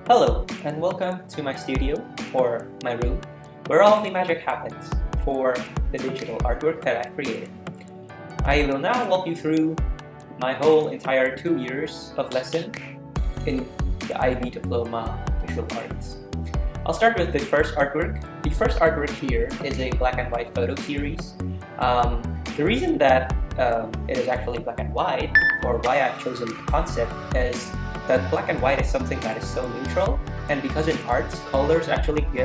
Hello, and welcome to my studio, or my room, where all the magic happens for the digital artwork that I created. I will now walk you through my whole entire 2 years of lesson in the IB Diploma Visual Arts. I'll start with the first artwork. The first artwork here is a black and white photo series. The reason that it is actually black and white, or why I've chosen the concept, is that black and white is something that is so neutral, and because in arts, colors actually give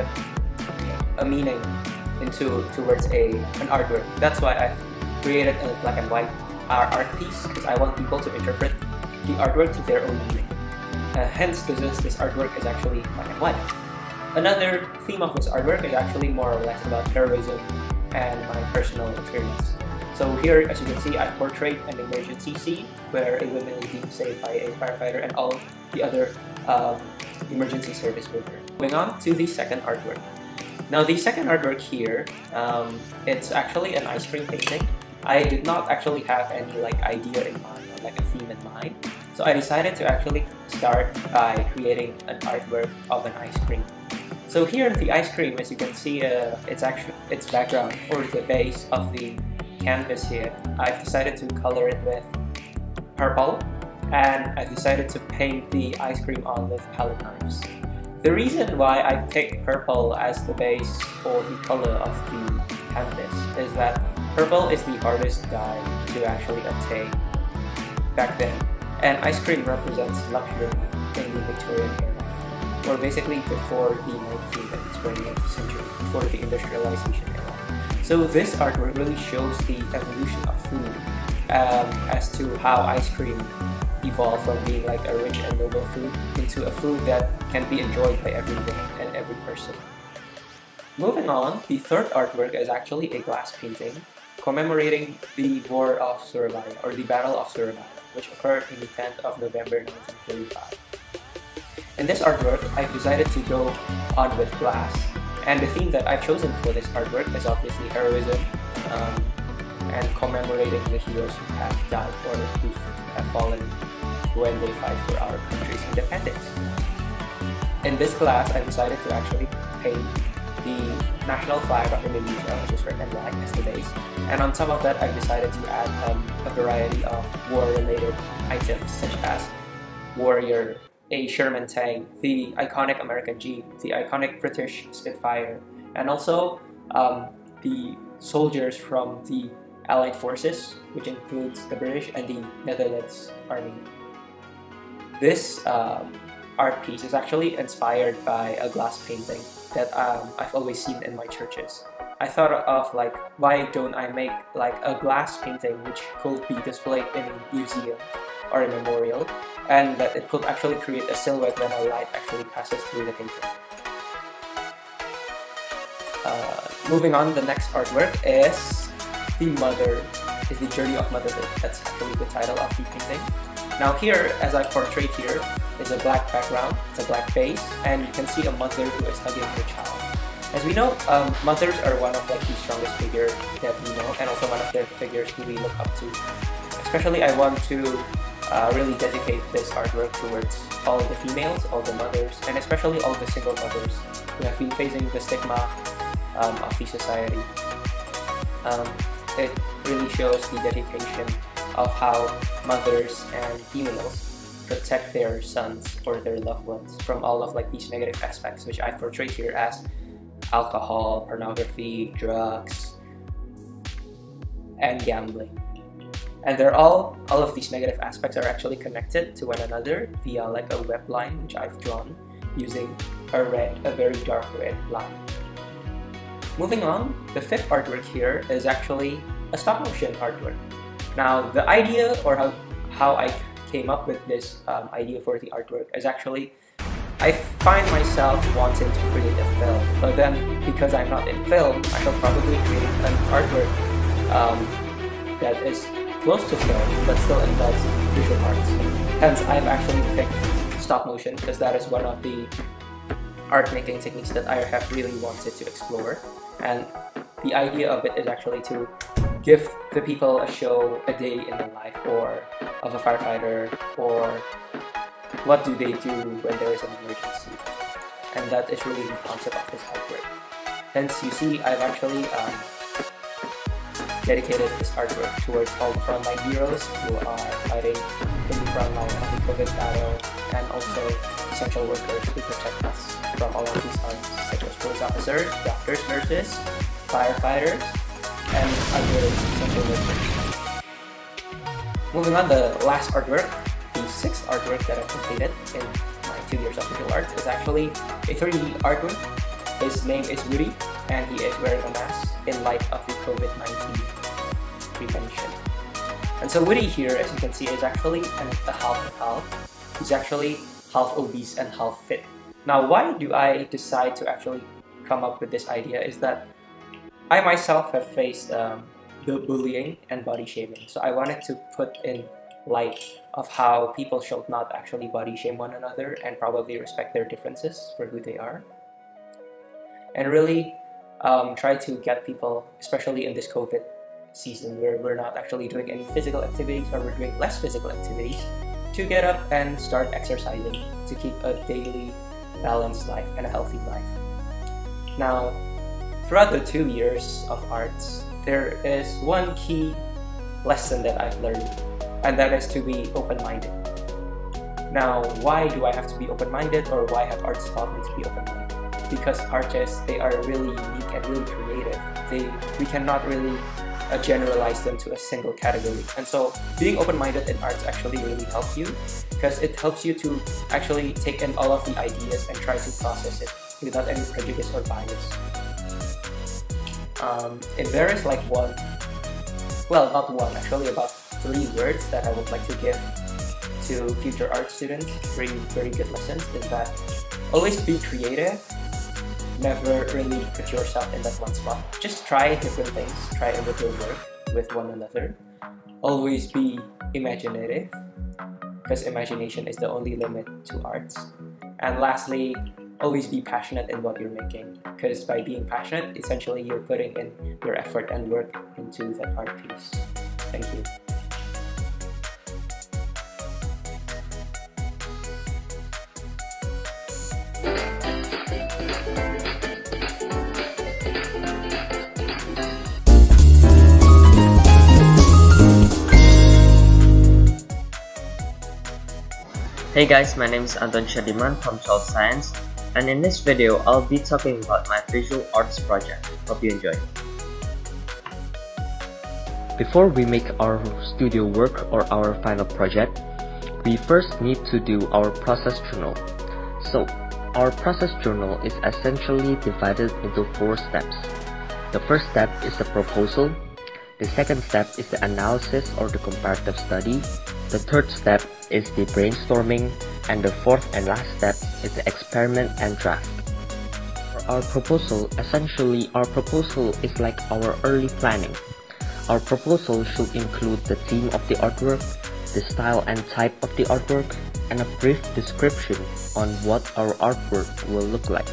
a meaning towards an artwork. That's why I've created a black and white art piece, because I want people to interpret the artwork to their own meaning. Hence, this artwork is actually black and white. Another theme of this artwork is actually more or less about heroism and my personal experience. So here, as you can see, I portray an emergency scene where a woman is being saved by a firefighter and all the other emergency service workers. Moving on to the second artwork. Now the second artwork here, it's actually an ice cream painting. I did not actually have any idea in mind or a theme in mind. So I decided to actually start by creating an artwork of an ice cream. So here the ice cream, as you can see, its background or the base of the canvas here, I've decided to color it with purple, and I've decided to paint the ice cream on with palette knives. The reason why I picked purple as the base for the color of the canvas is that purple is the hardest dye to actually obtain back then, and ice cream represents luxury in the Victorian era, or basically before the 19th and 20th century, before the industrialization era. So this artwork really shows the evolution of food as to how ice cream evolved from being a rich and noble food into a food that can be enjoyed by everyone and every person. Moving on, the third artwork is actually a glass painting commemorating the War of Surabaya, or the Battle of Surabaya, which occurred in the 10th of November 1945. In this artwork, I've decided to go on with glass. And the theme that I've chosen for this artwork is obviously heroism and commemorating the heroes who have died or who have fallen when they fight for our country's independence. In this glass, I decided to actually paint the national flag of Indonesia, which is red and black, as the base. And on top of that, I've decided to add a variety of war-related items, such as warrior, a Sherman tank, the iconic American Jeep, the iconic British Spitfire, and also the soldiers from the Allied forces, which includes the British and the Netherlands Army. This art piece is actually inspired by a glass painting that I've always seen in my churches. I thought of why don't I make a glass painting which could be displayed in a museum or a memorial, and that it could actually create a silhouette when a light actually passes through the painting. Moving on, the next artwork is The Journey of Motherhood. That's actually the title of the painting. Now here, as I portrayed here, is a black background, it's a black base, and you can see a mother who is hugging her child. As we know, mothers are one of the strongest figures that we know, and also one of the figures who we look up to. Especially, I want to really dedicate this artwork towards all the females, all the mothers, and especially all the single mothers who have been facing the stigma of the society. It really shows the dedication of how mothers and females protect their sons or their loved ones from all of these negative aspects, which I portrayed here as alcohol, pornography, drugs, and gambling. And all of these negative aspects are actually connected to one another via a web line, which I've drawn using a very dark red line. Moving on, the fifth artwork here is actually a stop motion artwork. Now the idea, or how I came up with this idea for the artwork, is actually I find myself wanting to create a film, but then because I'm not in film, I shall probably create an artwork that is close to film but still involves visual arts. Hence, I've actually picked stop motion because that is one of the art making techniques that I have really wanted to explore. And the idea of it is actually to give the people a show, a day in the life, or of a firefighter, or what do they do when there is an emergency? And that is really the concept of this artwork. Hence, you see, I've actually dedicated this artwork towards all the frontline heroes who are fighting in the frontline of the COVID battle, and also essential workers who protect us from all of these harms, such as police officers, doctors, nurses, firefighters, and other essential workers. Moving on, the last artwork, the sixth artwork that I've completed in my 2 years of visual arts is actually a 3D artwork. His name is Woody, and he is wearing a mask in light of the COVID-19 prevention. And so Woody here, as you can see, is actually a half. He's actually half obese and half fit. Now, why do I decide to actually come up with this idea is that I myself have faced the bullying and body shaming. So I wanted to put in light of how people should not actually body shame one another and probably respect their differences for who they are. And really try to get people, especially in this COVID season where we're not actually doing any physical activities or we're doing less physical activities, to get up and start exercising to keep a daily balanced life and a healthy life. Now, throughout the 2 years of arts, there is one key lesson that I've learned, and that is to be open-minded. Now, why do I have to be open-minded, or why have arts taught me to be open-minded? Because artists, they are really unique and really creative. We cannot really generalize them to a single category. And so being open-minded in arts actually really helps you, because it helps you to actually take in all of the ideas and try to process it without any prejudice or bias. If there is like about 3 words that I would like to give to future art students, 3 very good lessons, is that always be creative. Never really put yourself in that one spot. Just try different things, try a little work with one another. Always be imaginative, because imagination is the only limit to arts. And lastly, always be passionate in what you're making, because by being passionate, essentially you're putting in your effort and work into that art piece. Thank you. Hey guys, my name is Anton Shadiman from 12 Science, and in this video I'll be talking about my visual arts project. Hope you enjoy. Before we make our studio work or our final project, we first need to do our process journal. So our process journal is essentially divided into 4 steps. The first step is the proposal. The second step is the analysis or the comparative study. The third step is the brainstorming, and the fourth and last step is the experiment and draft. For our proposal, essentially our proposal is like our early planning. Our proposal should include the theme of the artwork, the style and type of the artwork, and a brief description on what our artwork will look like.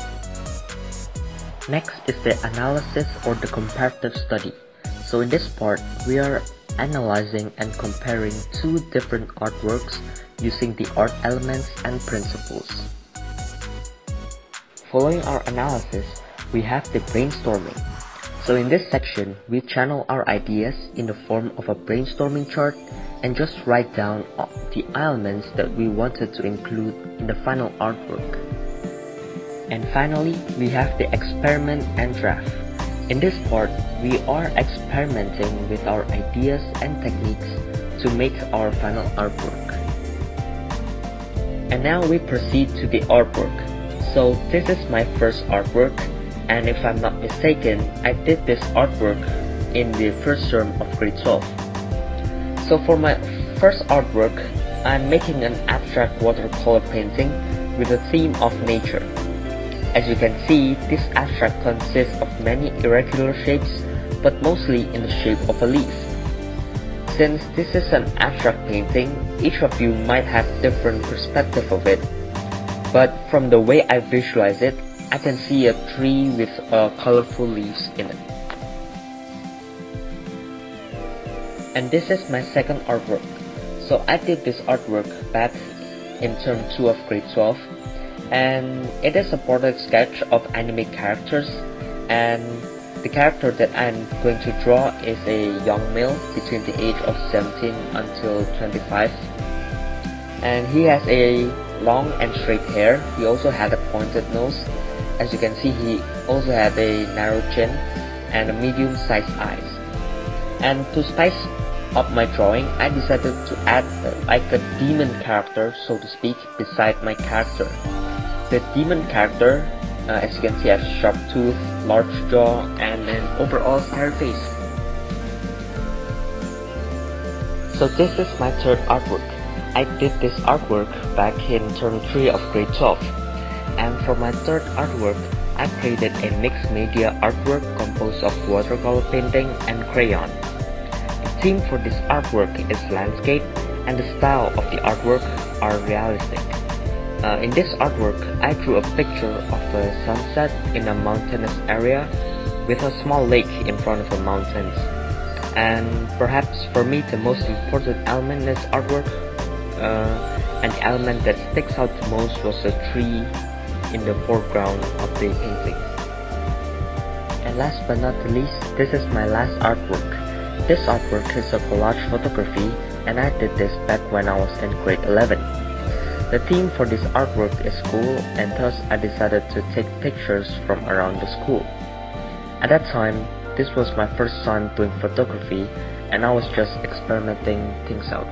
Next is the analysis or the comparative study. So in this part, we are analyzing and comparing 2 different artworks using the art elements and principles. Following our analysis, we have the brainstorming. So in this section, we channel our ideas in the form of a brainstorming chart and just write down the elements that we wanted to include in the final artwork. And finally, we have the experiment and draft. In this part, we are experimenting with our ideas and techniques to make our final artwork. And now we proceed to the artwork. So this is my first artwork, and if I'm not mistaken, I did this artwork in the first term of grade 12. So for my first artwork, I'm making an abstract watercolor painting with a theme of nature. As you can see, this abstract consists of many irregular shapes, but mostly in the shape of a leaf. Since this is an abstract painting, each of you might have different perspective of it. But from the way I visualize it, I can see a tree with colorful leaves in it. And this is my second artwork. So I did this artwork back in term 2 of grade 12, and it is a portrait sketch of anime characters, and the character that I'm going to draw is a young male between the age of 17 until 25, and he has a long and straight hair. He also had a pointed nose. As you can see, he also had a narrow chin and a medium-sized eyes. And to spice up my drawing, I decided to add like a demon character, so to speak, beside my character. The demon character, as you can see, has a sharp tooth, large jaw, and an overall scary face. So this is my third artwork. I did this artwork back in term 3 of grade 12. And for my third artwork, I created a mixed media artwork composed of watercolor painting and crayon. The theme for this artwork is landscape, and the style of the artwork are realistic. In this artwork, I drew a picture of a sunset in a mountainous area with a small lake in front of the mountains. And perhaps for me, the most important element in this artwork, and the element that sticks out the most, was a tree in the foreground of the painting. And last but not the least, this is my last artwork. This artwork is a collage photography, and I did this back when I was in grade 11. The theme for this artwork is school, and thus I decided to take pictures from around the school. At that time, this was my first time doing photography, and I was just experimenting things out.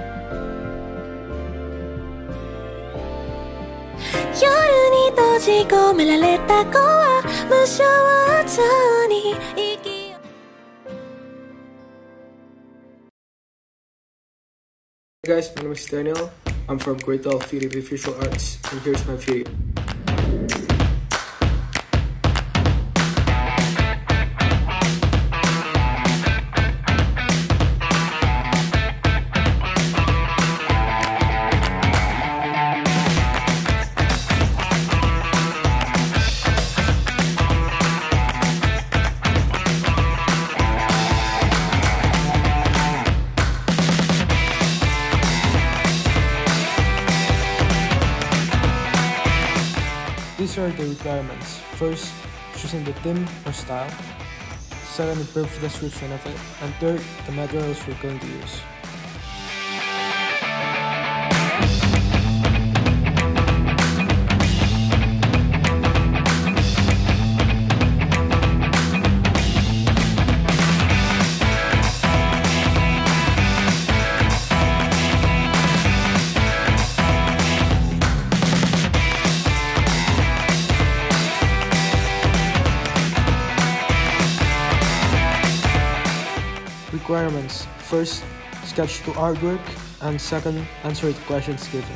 Hey guys, my name is Daniel. I'm from grade 12 VDB Visual Arts, and here's my video. These are the requirements. First, choosing the theme or style. Second, a brief description of it. And third, the materials we're going to use. Requirements. First, sketch the artwork, and second, answer the questions given.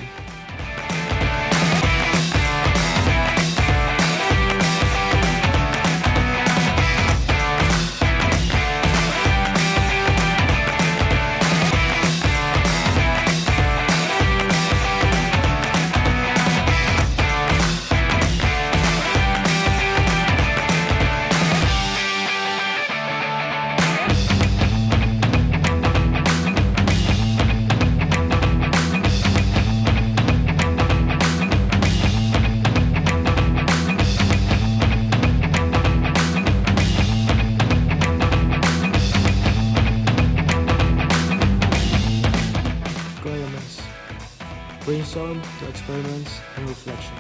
Brainstorm to experiments and reflection.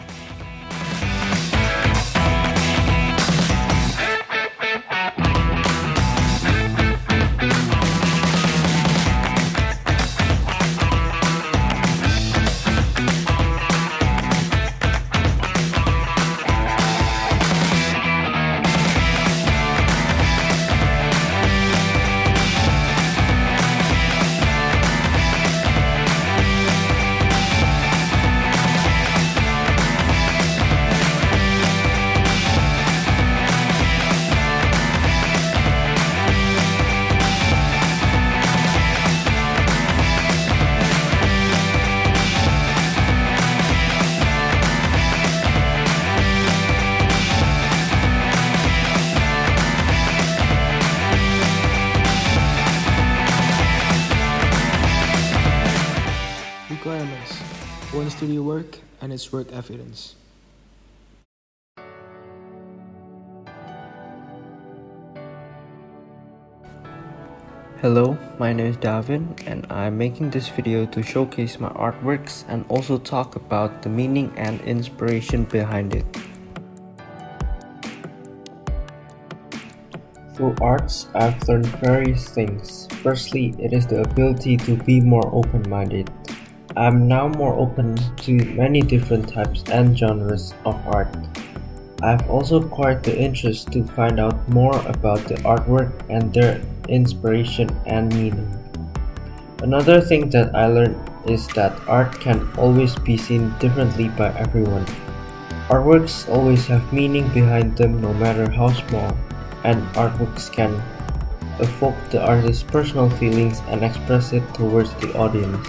Requirements. one studio work and its work evidence. Hello, my name is Davin and I'm making this video to showcase my artworks and also talk about the meaning and inspiration behind it. Through arts, I've learned various things. Firstly, it is the ability to be more open-minded. I'm now more open to many different types and genres of art. I've also acquired the interest to find out more about the artwork and their inspiration and meaning. Another thing that I learned is that art can always be seen differently by everyone. Artworks always have meaning behind them no matter how small, and artworks can evoke the artist's personal feelings and express it towards the audience.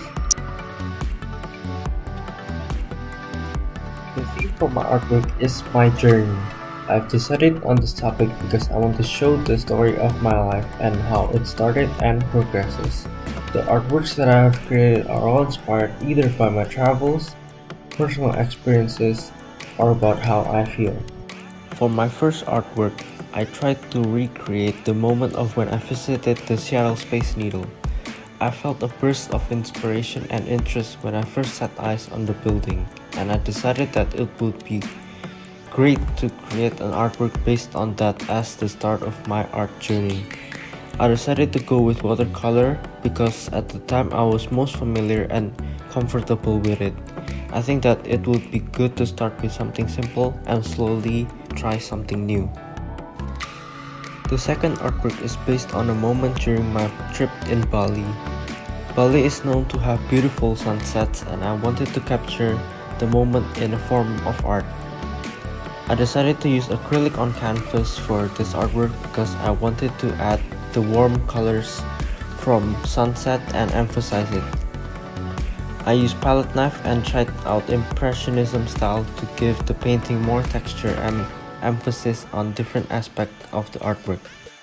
The theme for my artwork is my journey. I've decided on this topic because I want to show the story of my life and how it started and progresses. The artworks that I have created are all inspired either by my travels, personal experiences, or about how I feel. For my first artwork, I tried to recreate the moment of when I visited the Seattle Space Needle. I felt a burst of inspiration and interest when I first set eyes on the building, and I decided that it would be great to create an artwork based on that as the start of my art journey. I decided to go with watercolor because at the time I was most familiar and comfortable with it. I think that it would be good to start with something simple and slowly try something new. The second artwork is based on a moment during my trip in Bali. Bali is known to have beautiful sunsets and I wanted to capture the moment in a form of art. I decided to use acrylic on canvas for this artwork because I wanted to add the warm colors from sunset and emphasize it. I used palette knife and tried out Impressionism style to give the painting more texture and emphasis on different aspects of the artwork.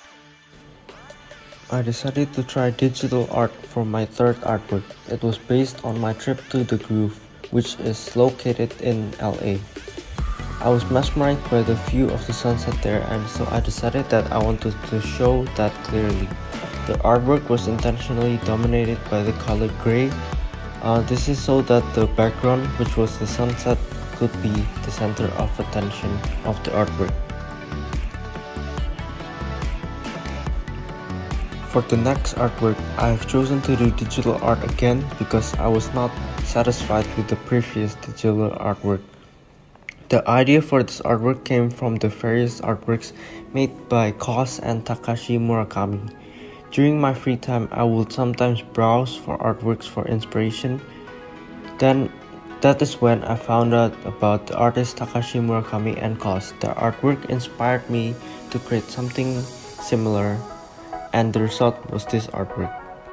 I decided to try digital art for my third artwork. It was based on my trip to The Groove, which is located in LA. I was mesmerized by the view of the sunset there, and so I decided that I wanted to show that clearly. The artwork was intentionally dominated by the color gray. This is so that the background, which was the sunset, could be the center of attention of the artwork. For the next artwork, I have chosen to do digital art again because I was not satisfied with the previous digital artwork. The idea for this artwork came from the various artworks made by KAWS and Takashi Murakami. During my free time, I would sometimes browse for artworks for inspiration. Then that is when I found out about the artist Takashi Murakami and KAWS. The artwork inspired me to create something similar, and the result was this artwork.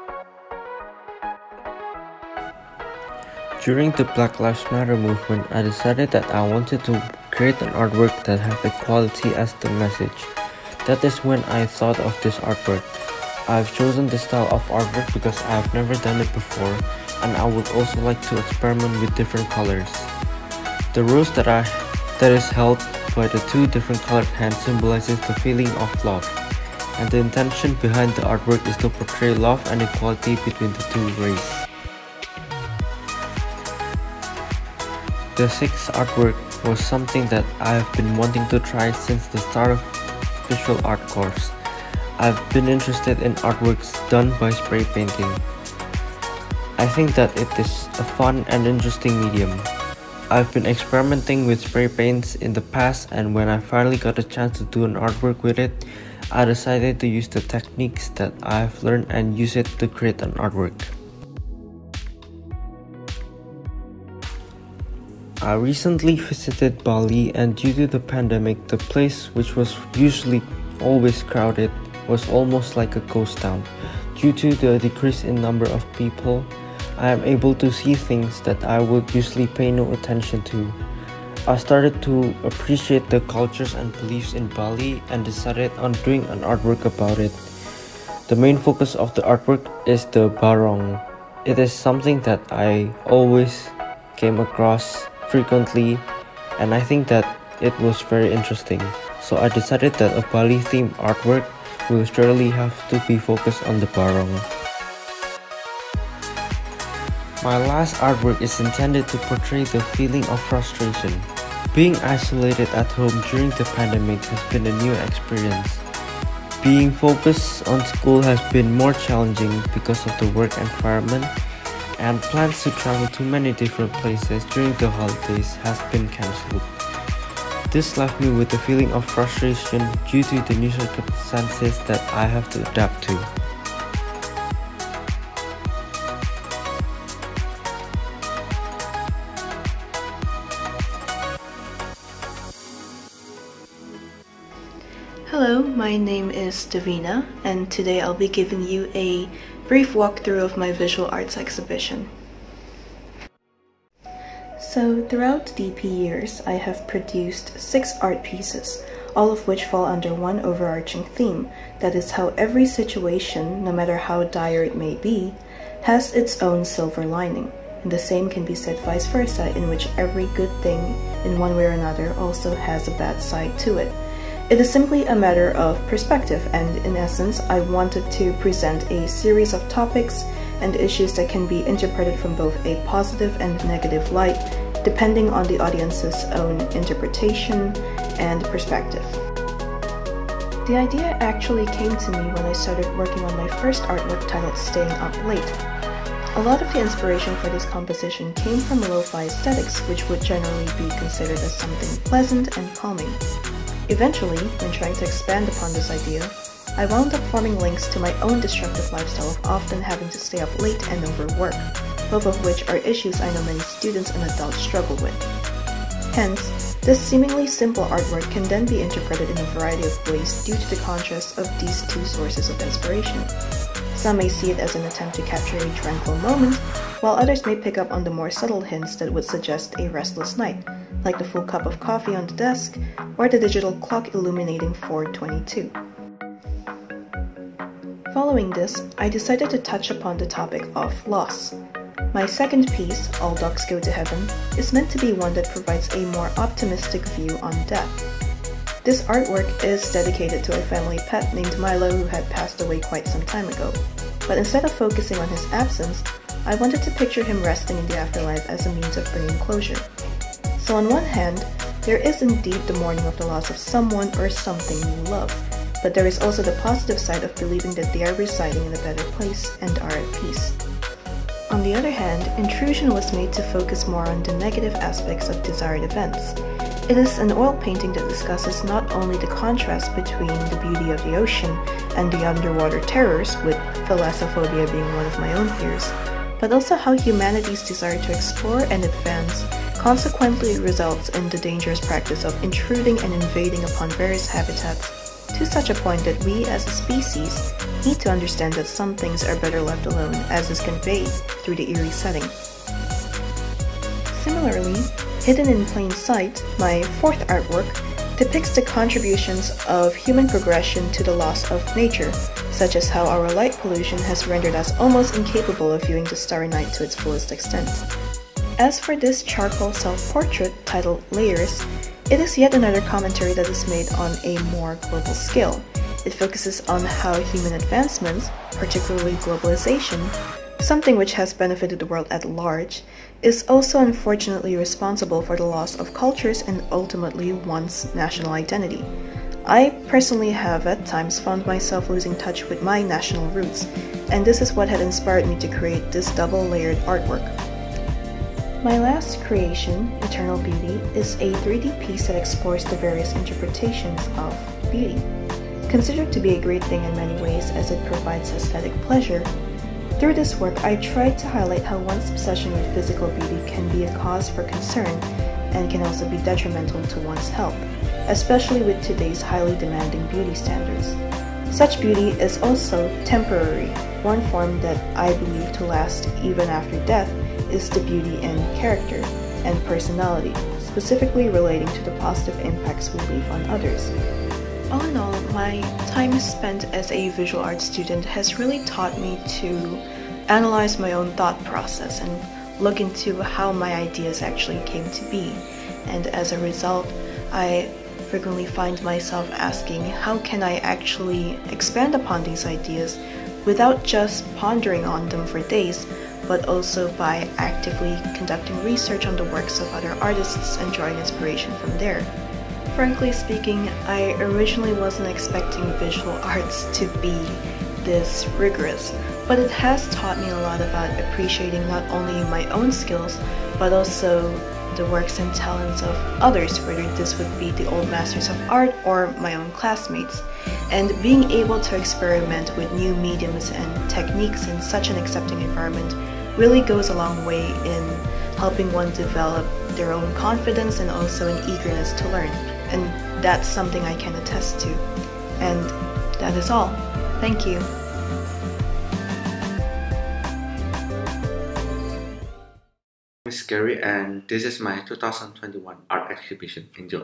During the Black Lives Matter movement, I decided that I wanted to create an artwork that had equality as the message. That is when I thought of this artwork. I've chosen this style of artwork because I have never done it before, and I would also like to experiment with different colors. The rose that is held by the two different colored hands symbolizes the feeling of love, and the intention behind the artwork is to portray love and equality between the two races. The sixth artwork was something that I have been wanting to try since the start of visual art course. I've been interested in artworks done by spray painting. I think that it is a fun and interesting medium. I've been experimenting with spray paints in the past, and when I finally got a chance to do an artwork with it, I decided to use the techniques that I've learned and use it to create an artwork. I recently visited Bali, and due to the pandemic, the place, which was usually always crowded, was almost like a ghost town. Due to the decrease in number of people, I am able to see things that I would usually pay no attention to. I started to appreciate the cultures and beliefs in Bali and decided on doing an artwork about it. The main focus of the artwork is the barong. It is something that I always came across frequently, and I think that it was very interesting. So I decided that a Bali themed artwork will surely have to be focused on the barong. My last artwork is intended to portray the feeling of frustration. Being isolated at home during the pandemic has been a new experience. Being focused on school has been more challenging because of the work environment, and plans to travel to many different places during the holidays has been cancelled. This left me with a feeling of frustration due to the new circumstances that I have to adapt to. Hello, my name is Davina, and today I'll be giving you a brief walkthrough of my visual arts exhibition. So, throughout the DP years, I have produced 6 art pieces, all of which fall under one overarching theme, that is how every situation, no matter how dire it may be, has its own silver lining, and the same can be said vice versa, in which every good thing, in one way or another, also has a bad side to it. It is simply a matter of perspective, and in essence, I wanted to present a series of topics and issues that can be interpreted from both a positive and negative light, depending on the audience's own interpretation and perspective. The idea actually came to me when I started working on my first artwork titled Staying Up Late. A lot of the inspiration for this composition came from lo-fi aesthetics, which would generally be considered as something pleasant and calming. Eventually, when trying to expand upon this idea, I wound up forming links to my own destructive lifestyle of often having to stay up late and overwork, both of which are issues I know many students and adults struggle with. Hence, this seemingly simple artwork can then be interpreted in a variety of ways due to the contrast of these two sources of inspiration. Some may see it as an attempt to capture a tranquil moment, while others may pick up on the more subtle hints that would suggest a restless night, like the full cup of coffee on the desk, or the digital clock illuminating 4:22. Following this, I decided to touch upon the topic of loss. My second piece, All Dogs Go to Heaven, is meant to be one that provides a more optimistic view on death. This artwork is dedicated to a family pet named Milo who had passed away quite some time ago, but instead of focusing on his absence, I wanted to picture him resting in the afterlife as a means of bringing closure. So on one hand, there is indeed the mourning of the loss of someone or something you love, but there is also the positive side of believing that they are residing in a better place and are at peace. On the other hand, Intrusion was made to focus more on the negative aspects of desired events. It is an oil painting that discusses not only the contrast between the beauty of the ocean and the underwater terrors, with thalassophobia being one of my own fears, but also how humanity's desire to explore and advance consequently results in the dangerous practice of intruding and invading upon various habitats, to such a point that we as a species need to understand that some things are better left alone, as is conveyed through the eerie setting. Similarly, Hidden in Plain Sight, my fourth artwork, depicts the contributions of human progression to the loss of nature, such as how our light pollution has rendered us almost incapable of viewing the starry night to its fullest extent. As for this charcoal self-portrait titled Layers, it is yet another commentary that is made on a more global scale. It focuses on how human advancements, particularly globalization, something which has benefited the world at large, is also unfortunately responsible for the loss of cultures and ultimately one's national identity. I personally have at times found myself losing touch with my national roots, and this is what had inspired me to create this double-layered artwork. My last creation, Eternal Beauty, is a 3D piece that explores the various interpretations of beauty. Considered to be a great thing in many ways as it provides aesthetic pleasure, through this work I tried to highlight how one's obsession with physical beauty can be a cause for concern and can also be detrimental to one's health, especially with today's highly demanding beauty standards. Such beauty is also temporary. One form that I believe to last even after death is the beauty in character and personality, specifically relating to the positive impacts we leave on others. All in all, my time spent as a visual arts student has really taught me to analyze my own thought process and look into how my ideas actually came to be. And as a result, I frequently find myself asking, how can I actually expand upon these ideas without just pondering on them for days, but also by actively conducting research on the works of other artists and drawing inspiration from there. Frankly speaking, I originally wasn't expecting visual arts to be this rigorous, but it has taught me a lot about appreciating not only my own skills, but also the works and talents of others, whether this would be the old masters of art or my own classmates. And being able to experiment with new mediums and techniques in such an accepting environment really goes a long way in helping one develop their own confidence and also an eagerness to learn. And that's something I can attest to. And that is all. Thank you. I'm Gary, and this is my 2021 art exhibition. Enjoy.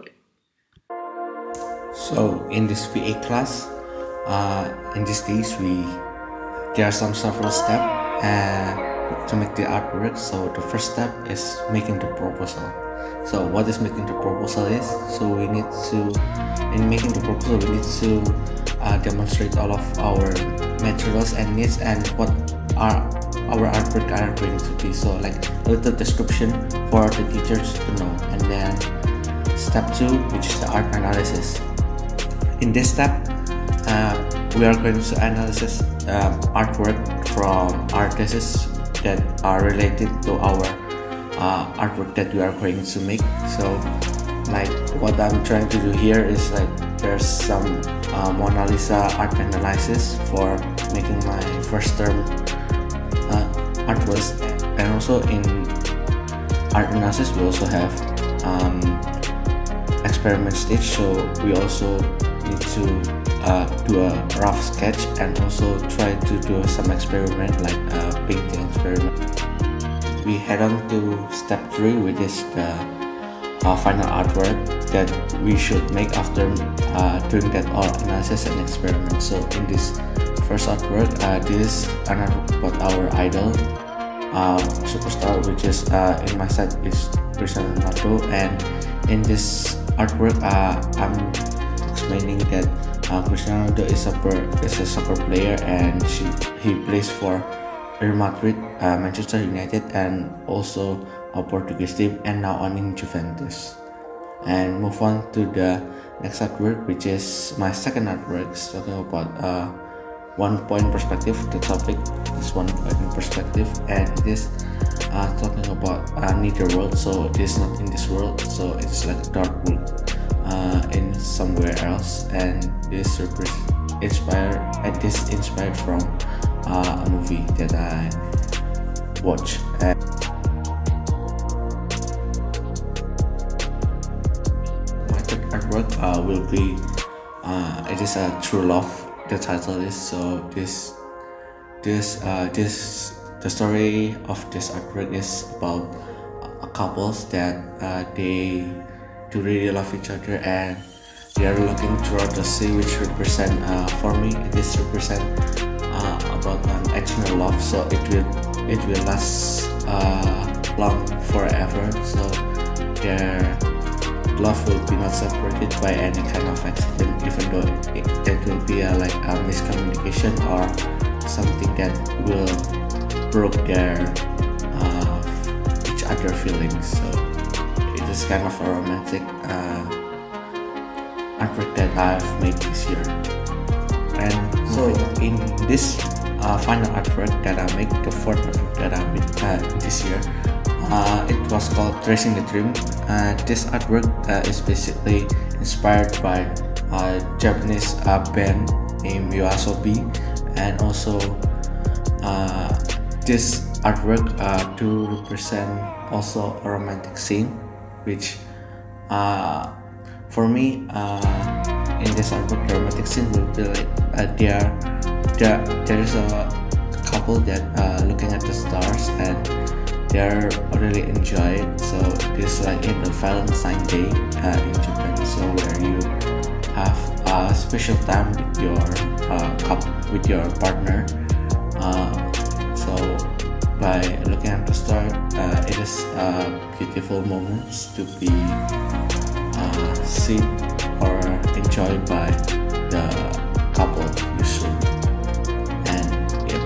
So in this VA class, in these days there are several steps to make the artwork. So the first step is making the proposal. So what is making the proposal is, so we need to, in making the proposal, we need to demonstrate all of our materials and needs and what are our artwork are going to be. So like a little description for the teachers to know. And then step 2, which is the art analysis. In this step, we are going to analyze artwork from artists that are related to our artwork that we are going to make. So like what I'm trying to do here is like there's some Mona Lisa art analysis for making my first term artworks, and also in art analysis we also have experiment stage. So we also need to do a rough sketch and also try to do some experiment like painting experiment. We head on to step 3, which is the final artwork that we should make after doing that art analysis and experiment. So in this first artwork, this is an artwork about our idol, superstar, which is in my side is Cristiano Ronaldo. And in this artwork, I'm explaining that Cristiano Ronaldo is a soccer player, and he plays for Real Madrid, Manchester United, and also a Portuguese team, and now on in Juventus. And move on to the next artwork, which is my second artwork. It's talking about one point perspective. The topic is one point perspective, and this talking about neither world. So it is not in this world, so it's like a dark world in somewhere else. And this inspired from a movie that I watched. My third artwork will be it is a true love. The title is. So the story of this artwork is about a couples that they do really love each other, and they are looking throughout the sea, which represent for me this represent about an eternal love. So it will last long forever. So their love will be not separated by any kind of accident, even though that will be a miscommunication or something that will broke their each other feelings. So it is kind of a romantic artwork that I've made this year. And so in this final artwork that I made, the fourth artwork that I made this year, it was called Tracing the Dream. This artwork is basically inspired by a Japanese band named YOASOBI, and also this artwork to represent also a romantic scene, which for me in this artwork the romantic scene will be like there is a couple that looking at the stars and they're really enjoy it. So this like in the Valentine's Day in Japan, so where you have a special time with your partner. So by looking at the star, it is beautiful moments to be seen or enjoyed by the couple usually. And yep.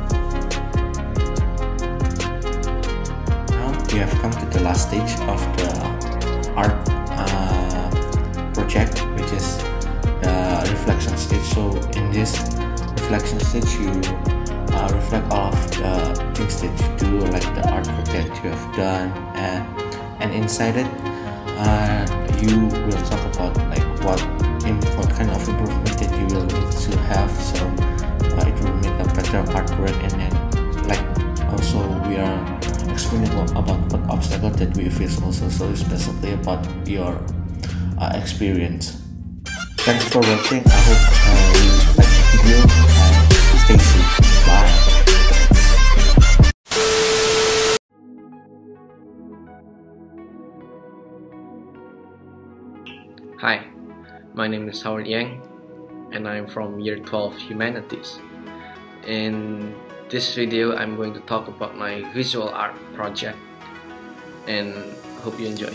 Now we have come to the last stage of the art project, which is the reflection stage. So in this reflection stage, you reflect all of the things that you do, like the artwork that you have done, and inside it you will talk about like what kind of improvement that you will need to have, so it will make a better artwork. And then like also we are explaining about what obstacles that we face also, so it's basically about your experience. Thanks for watching. I hope you like the video, and stay safe. Bye. Hi, my name is Howard Yang, and I'm from Year 12 Humanities. In this video, I'm going to talk about my visual art project, and hope you enjoy.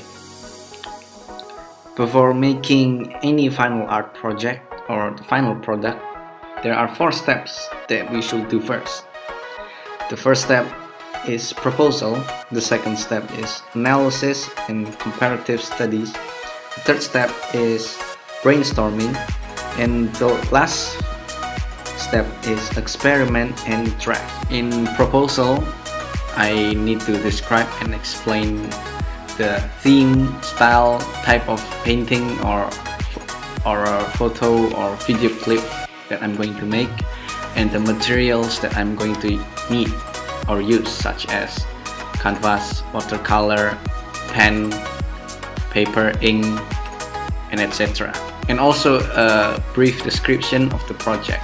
Before making any final art project or the final product, there are 4 steps that we should do first. The first step is proposal, the second step is analysis and comparative studies, the third step is brainstorming, and the last step is experiment and draft. In proposal, I need to describe and explain the theme, style, type of painting or a photo or video clip that I'm going to make, and the materials that I'm going to need or use, such as canvas, watercolor, pen, paper, ink, and etc. And also a brief description of the project.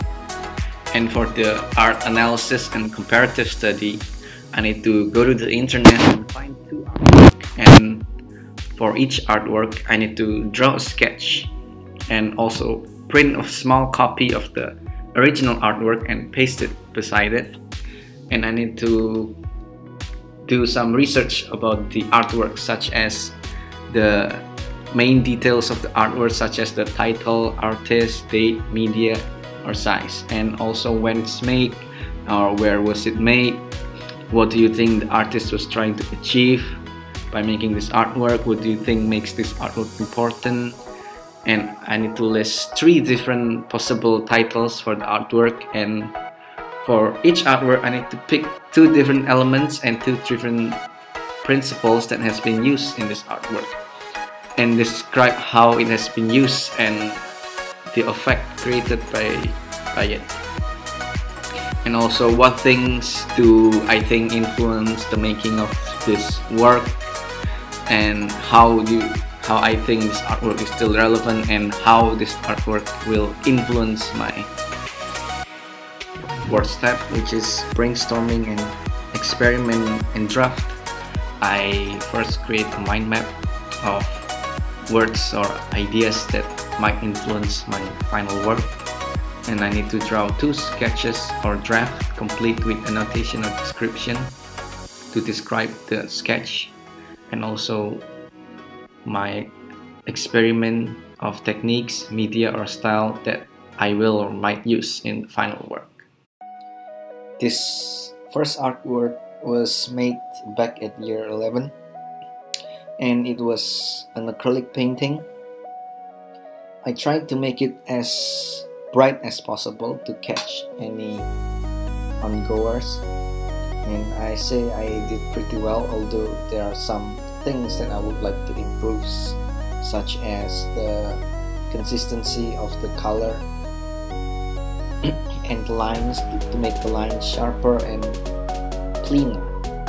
And for the art analysis and comparative study, I need to go to the internet and find 2 artworks. And for each artwork, I need to draw a sketch and also print a small copy of the original artwork and paste it beside it. And I need to do some research about the artwork, such as the main details of the artwork, such as the title, artist, date, media, or size, and also when it's made or where was it made, what do you think the artist was trying to achieve by making this artwork, what do you think makes this artwork important. And I need to list 3 different possible titles for the artwork, and for each artwork I need to pick 2 different elements and 2 different principles that has been used in this artwork, and describe how it has been used and the effect created by it. And also what things do I think influence the making of this work, and how I think this artwork is still relevant, and how this artwork will influence my 4th step, which is brainstorming and experiment and draft. I first create a mind map of words or ideas that might influence my final work, and I need to draw 2 sketches or draft complete with annotation or description to describe the sketch, and also my experiment of techniques, media or style that I will or might use in the final work. This first artwork was made back at year 11, and it was an acrylic painting. I tried to make it as bright as possible to catch any ongoers, and I say I did pretty well, although there are some things that I would like to improve, such as the consistency of the color and the lines, to make the lines sharper and cleaner.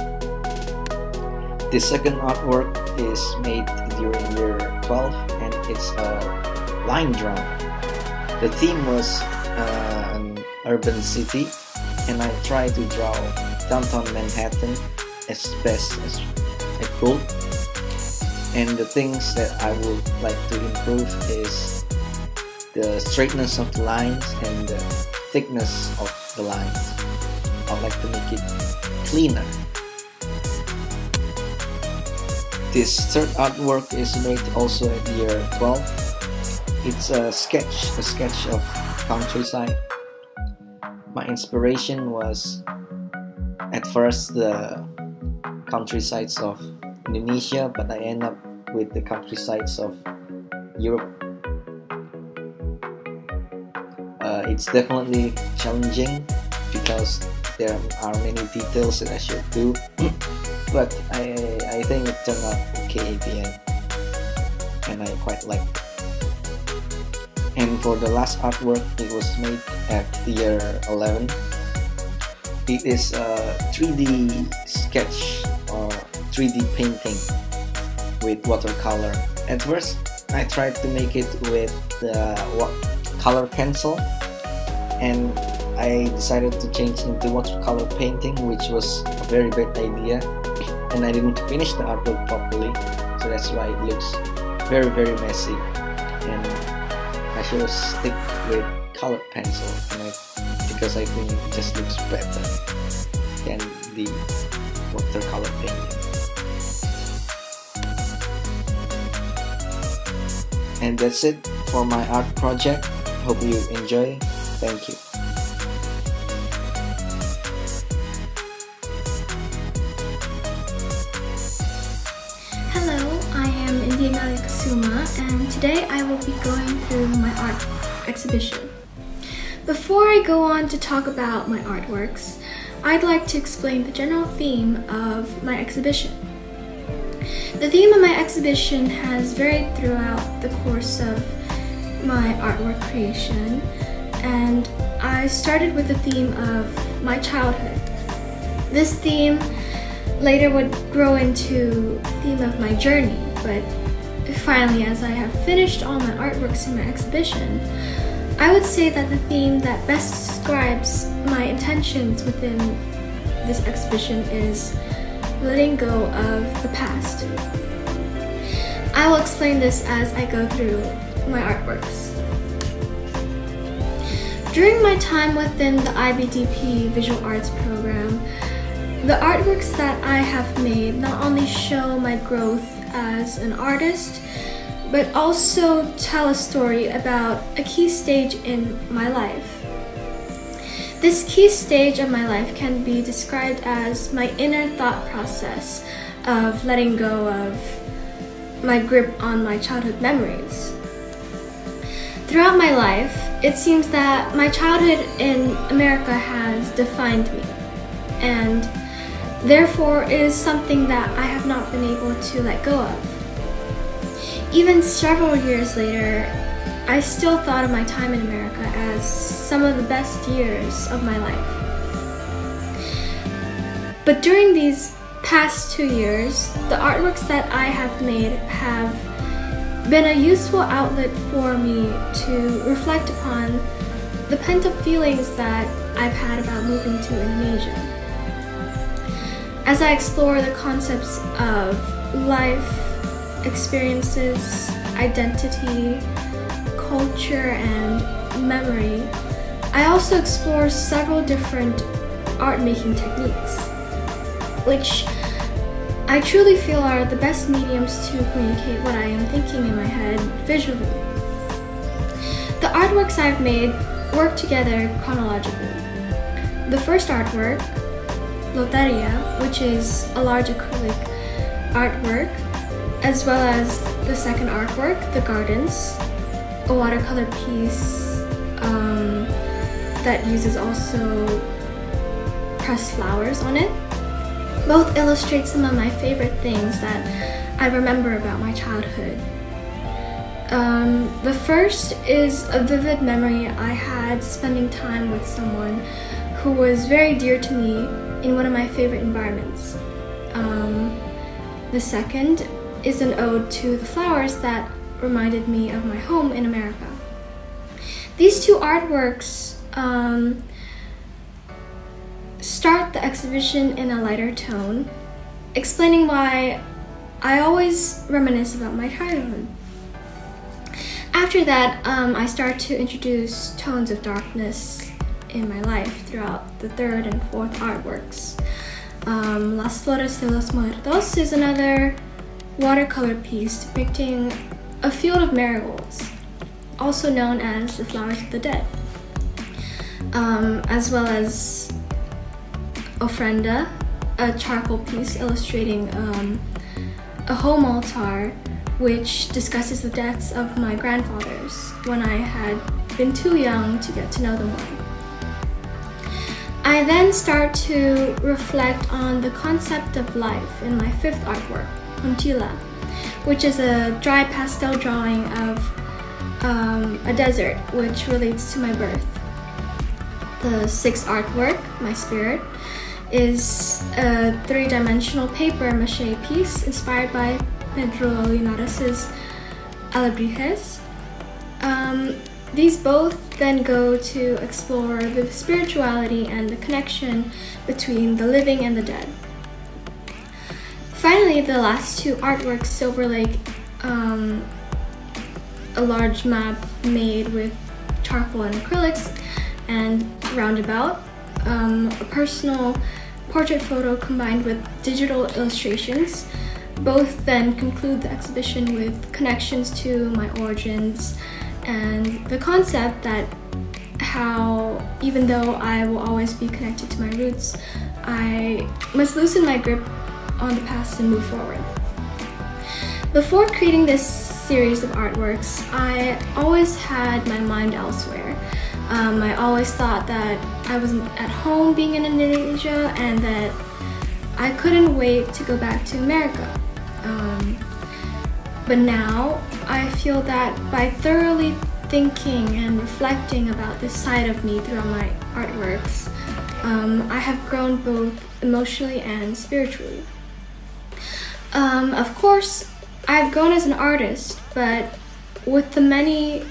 The second artwork is made during year 12, and it's a line drawing. The theme was an urban city, and I tried to draw downtown Manhattan as best as I could. And the things that I would like to improve is the straightness of the lines and the thickness of the lines. I'd like to make it cleaner. This third artwork is made also at year 12. It's a sketch of countryside. My inspiration was at first the countrysides of Indonesia, but I end up with the countrysides of Europe. It's definitely challenging because there are many details that I should do, but I think it turned out okay at the end, and I quite like it. And for the last artwork, it was made at year 11. It is a 3D sketch or 3D painting with watercolor. At first, I tried to make it with the color pencil, and I decided to change into watercolor painting, which was a very bad idea, and I didn't finish the artwork properly, so that's why it looks very messy, and I should stick with color pencil, because I think it just looks better than the watercolor painting. And that's it for my art project. Hope you enjoy. Thank you. Hello, I am Indiana Kusuma, and today I will be going through my art exhibition. Before I go on to talk about my artworks, I'd like to explain the general theme of my exhibition. The theme of my exhibition has varied throughout the course of my artwork creation, and I started with the theme of my childhood. This theme later would grow into the theme of my journey, but finally, as I have finished all my artworks in my exhibition, I would say that the theme that best describes my intentions within this exhibition is letting go of the past. I will explain this as I go through my artworks. During my time within the IBDP Visual Arts program, the artworks that I have made not only show my growth as an artist, but also tell a story about a key stage in my life. This key stage of my life can be described as my inner thought process of letting go of my grip on my childhood memories. Throughout my life, it seems that my childhood in America has defined me, and therefore it is something that I have not been able to let go of. Even several years later, I still thought of my time in America as some of the best years of my life. But during these past 2 years, the artworks that I have made have been a useful outlet for me to reflect upon the pent-up feelings that I've had about moving to Indonesia. As I explore the concepts of life, experiences, identity, culture, and memory, I also explore several different art-making techniques, which I truly feel are the best mediums to communicate what I am thinking in my head visually. The artworks I've made work together chronologically. The first artwork, Loteria, which is a large acrylic artwork, as well as the second artwork, The Gardens, a watercolor piece that uses also pressed flowers on it. Both illustrate some of my favorite things that I remember about my childhood. The first is a vivid memory I had spending time with someone who was very dear to me in one of my favorite environments. The second is an ode to the flowers that reminded me of my home in America. These two artworks start the exhibition in a lighter tone, explaining why I always reminisce about my childhood. After that, I start to introduce tones of darkness in my life throughout the third and fourth artworks. Las Flores de los Muertos is another watercolor piece depicting a field of marigolds, also known as the flowers of the dead, as well as Ofrenda, a charcoal piece illustrating a home altar which discusses the deaths of my grandfathers when I had been too young to get to know them well. I then start to reflect on the concept of life in my fifth artwork, Conchila, which is a dry pastel drawing of a desert which relates to my birth. The sixth artwork, My Spirit, is a three-dimensional paper mache piece inspired by Pedro Linares' Alebrijes. These both then go to explore the spirituality and the connection between the living and the dead. Finally, the last two artworks, Silver Lake, a large map made with charcoal and acrylics, and Roundabout, a personal portrait photo combined with digital illustrations. Both then conclude the exhibition with connections to my origins and the concept that how, even though I will always be connected to my roots, I must loosen my grip on the past and move forward. Before creating this series of artworks, I always had my mind elsewhere. I always thought that I wasn't at home being in Indonesia and that I couldn't wait to go back to America. But now I feel that by thoroughly thinking and reflecting about this side of me throughout my artworks, I have grown both emotionally and spiritually. Of course, I've grown as an artist, but with the many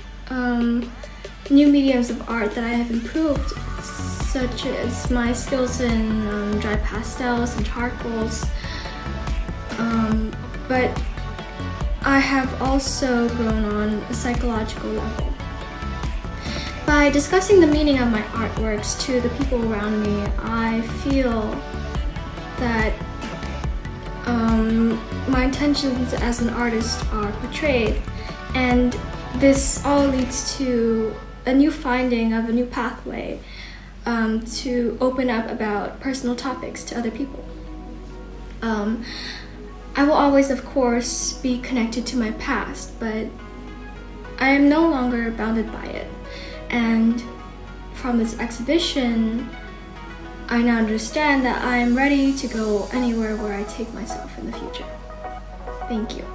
new mediums of art that I have improved, such as my skills in dry pastels and charcoals, but I have also grown on a psychological level. By discussing the meaning of my artworks to the people around me, I feel that my intentions as an artist are portrayed, and this all leads to a new finding of a new pathway to open up about personal topics to other people. I will always, of course, be connected to my past, but I am no longer bounded by it. And from this exhibition, I now understand that I am ready to go anywhere where I take myself in the future. Thank you.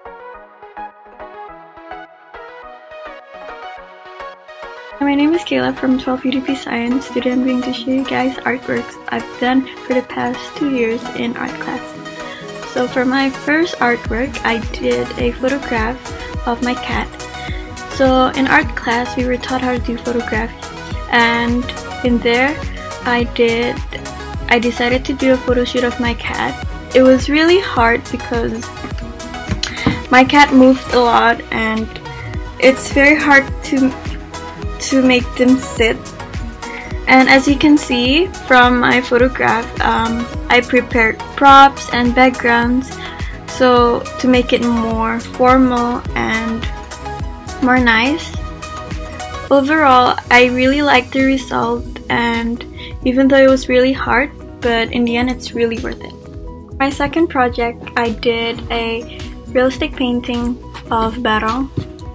My name is Kayla from 12 UDP Science. Today I'm going to show you guys artworks I've done for the past 2 years in art class. So for my first artwork, I did a photograph of my cat. So in art class, we were taught how to do photography, and in there, I decided to do a photo shoot of my cat. It was really hard because my cat moved a lot, and it's very hard to make them sit. And as you can see from my photograph, I prepared props and backgrounds so to make it more formal and more nice. Overall, I really liked the result, and even though it was really hard, but in the end it's really worth it. My second project, I did a realistic painting of Barong.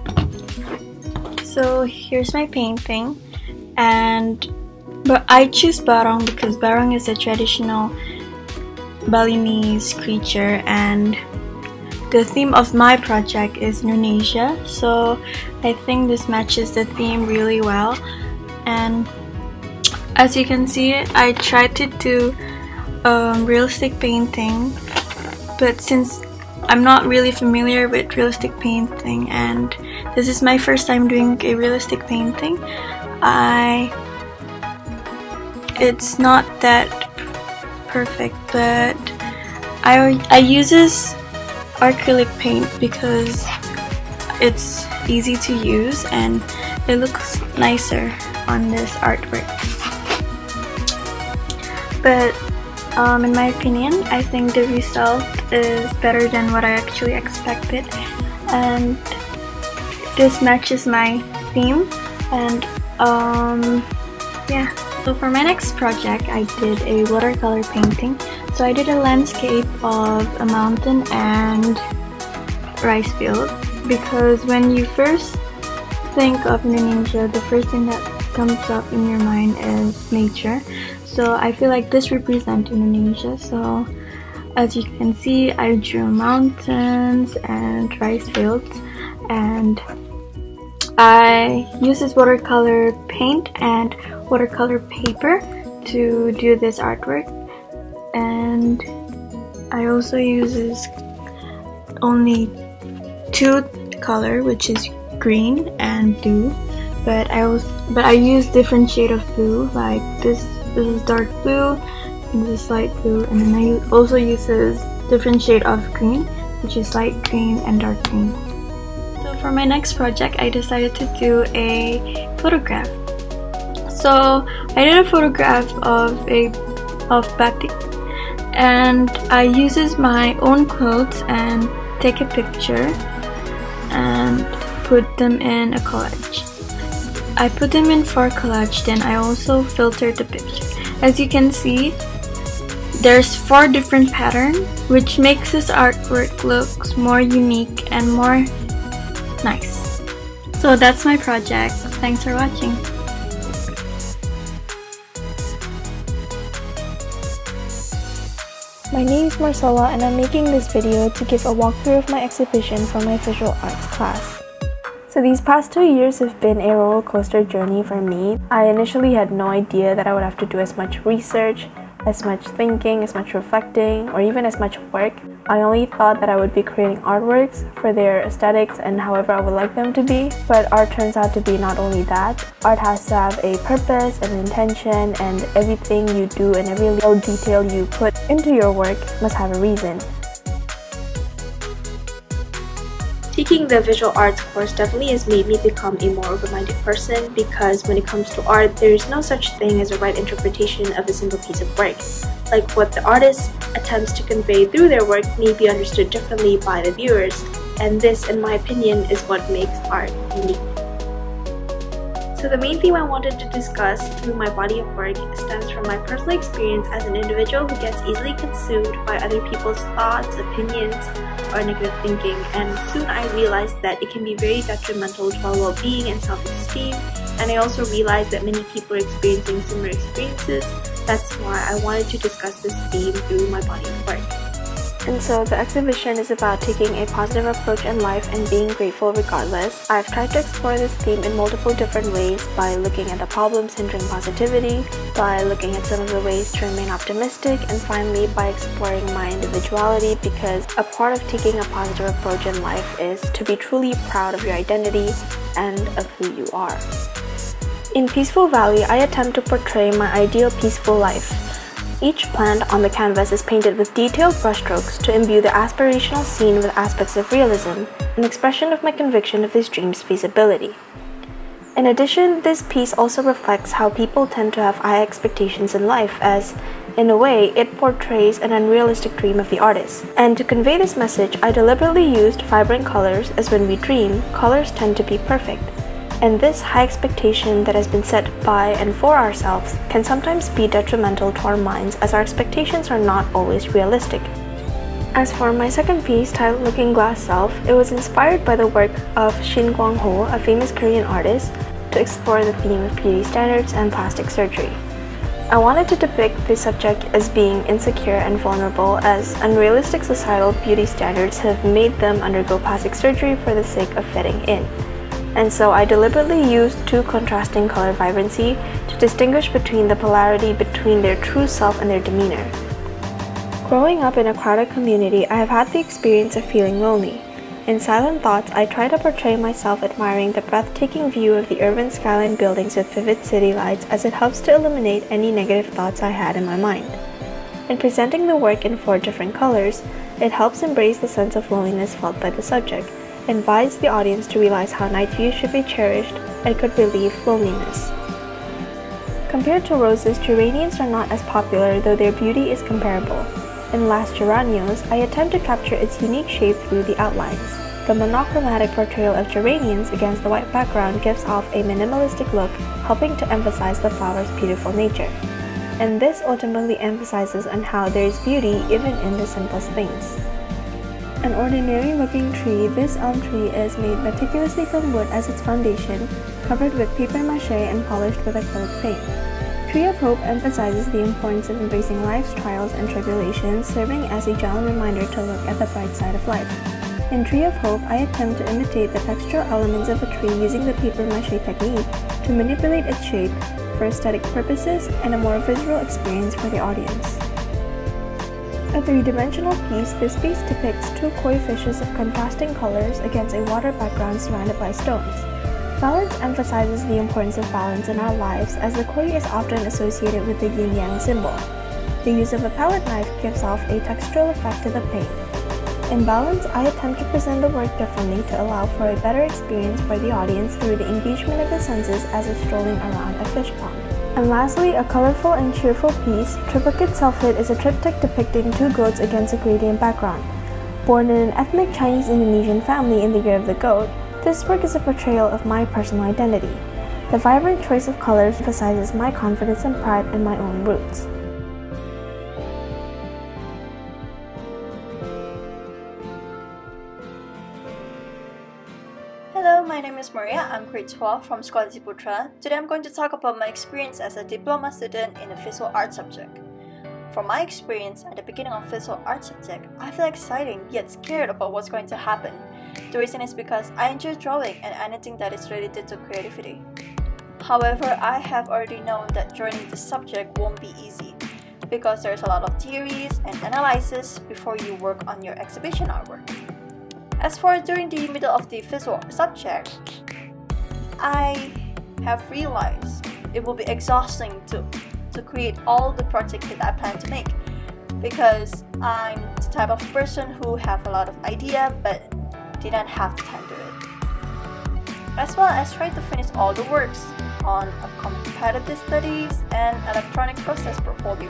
So here's my painting, but I choose Barong because Barong is a traditional Balinese creature, and the theme of my project is Indonesia, so I think this matches the theme really well. And as you can see, I tried to do realistic painting, but since I'm not really familiar with realistic painting and this is my first time doing a realistic painting, it's not that perfect, but I use this acrylic paint because it's easy to use and it looks nicer on this artwork. But In my opinion, I think the result is better than what I actually expected, and this matches my theme. And yeah, so for my next project I did a watercolor painting. So I did a landscape of a mountain and rice field, because when you first think of Indonesia, the first thing that comes up in your mind is nature. So I feel like this represents Indonesia. So as you can see, I drew mountains and rice fields, and I use this watercolor paint and watercolor paper to do this artwork. And I also use only two color, which is green and blue, but I use different shade of blue, like this is dark blue and this is light blue, and then I also uses different shade of green, which is light green and dark green. So for my next project, I decided to do a photograph. So I did a photograph of batik, and I uses my own clothes and take a picture and put them in a collage. I put them in for collage, then I also filtered the picture. As you can see, there's 4 different patterns, which makes this artwork looks more unique and more nice. So that's my project. Thanks for watching. My name is Marcella, and I'm making this video to give a walkthrough of my exhibition for my visual arts class. So these past 2 years have been a roller coaster journey for me. I initially had no idea that I would have to do as much research, as much thinking, as much reflecting, or even as much work. I only thought that I would be creating artworks for their aesthetics and however I would like them to be. But art turns out to be not only that. Art has to have a purpose, an intention, and everything you do and every little detail you put into your work must have a reason. Taking the visual arts course definitely has made me become a more open-minded person, because when it comes to art, there is no such thing as a right interpretation of a single piece of work. Like what the artist attempts to convey through their work may be understood differently by the viewers, and this, in my opinion, is what makes art unique. So the main theme I wanted to discuss through my body of work stems from my personal experience as an individual who gets easily consumed by other people's thoughts, opinions, or negative thinking, and soon I realized that it can be very detrimental to our well-being and self-esteem, and I also realized that many people are experiencing similar experiences. That's why I wanted to discuss this theme through my body of work. And so the exhibition is about taking a positive approach in life and being grateful regardless. I've tried to explore this theme in multiple different ways, by looking at the problems hindering positivity, by looking at some of the ways to remain optimistic, and finally by exploring my individuality, because a part of taking a positive approach in life is to be truly proud of your identity and of who you are. In Peaceful Valley, I attempt to portray my ideal peaceful life. Each plant on the canvas is painted with detailed brushstrokes to imbue the aspirational scene with aspects of realism, an expression of my conviction of this dream's feasibility. In addition, this piece also reflects how people tend to have high expectations in life, as, in a way, it portrays an unrealistic dream of the artist. And to convey this message, I deliberately used vibrant colors, as when we dream, colors tend to be perfect. And this high expectation that has been set by and for ourselves can sometimes be detrimental to our minds, as our expectations are not always realistic. As for my second piece, titled Looking Glass Self, it was inspired by the work of Shin Kwang-ho, a famous Korean artist, to explore the theme of beauty standards and plastic surgery. I wanted to depict this subject as being insecure and vulnerable, as unrealistic societal beauty standards have made them undergo plastic surgery for the sake of fitting in. And so I deliberately used 2 contrasting color vibrancy to distinguish between the polarity between their true self and their demeanor. Growing up in a crowded community, I have had the experience of feeling lonely. In Silent Thoughts, I try to portray myself admiring the breathtaking view of the urban skyline buildings with vivid city lights, as it helps to eliminate any negative thoughts I had in my mind. In presenting the work in 4 different colors, it helps embrace the sense of loneliness felt by the subject, invites the audience to realize how night views should be cherished and could relieve loneliness. Compared to roses, geraniums are not as popular, though their beauty is comparable. In Las Geranios, I attempt to capture its unique shape through the outlines. The monochromatic portrayal of geraniums against the white background gives off a minimalistic look, helping to emphasize the flower's beautiful nature. And this ultimately emphasizes on how there is beauty even in the simplest things. An ordinary-looking tree, this elm tree is made meticulously from wood as its foundation, covered with paper mache and polished with acrylic paint. Tree of Hope emphasizes the importance of embracing life's trials and tribulations, serving as a gentle reminder to look at the bright side of life. In Tree of Hope, I attempt to imitate the textural elements of a tree using the paper mache technique to manipulate its shape for aesthetic purposes and a more visual experience for the audience. A three-dimensional piece, this piece depicts two koi fishes of contrasting colors against a water background surrounded by stones. Balance emphasizes the importance of balance in our lives, as the koi is often associated with the yin-yang symbol. The use of a palette knife gives off a textural effect to the paint. In Balance, I attempt to present the work differently to allow for a better experience for the audience through the engagement of the senses as if strolling around a fish pond. And lastly, a colorful and cheerful piece, Triplicate Selfhood is a triptych depicting two goats against a gradient background. Born in an ethnic Chinese-Indonesian family in the year of the goat, this work is a portrayal of my personal identity. The vibrant choice of colors emphasizes my confidence and pride in my own roots. Hello, my name is Maria. I'm grade 12 from Sekolah Ciputra. Today I'm going to talk about my experience as a diploma student in the visual art subject. From my experience at the beginning of visual art subject, I feel exciting yet scared about what's going to happen. The reason is because I enjoy drawing and anything that is related to creativity. However, I have already known that joining this subject won't be easy because there's a lot of theories and analysis before you work on your exhibition artwork. As for during the middle of the visual subject, I have realized it will be exhausting to create all the projects that I plan to make, because I'm the type of person who have a lot of idea but didn't have the time to do it. As well as try to finish all the works on a competitive studies and electronic process portfolio.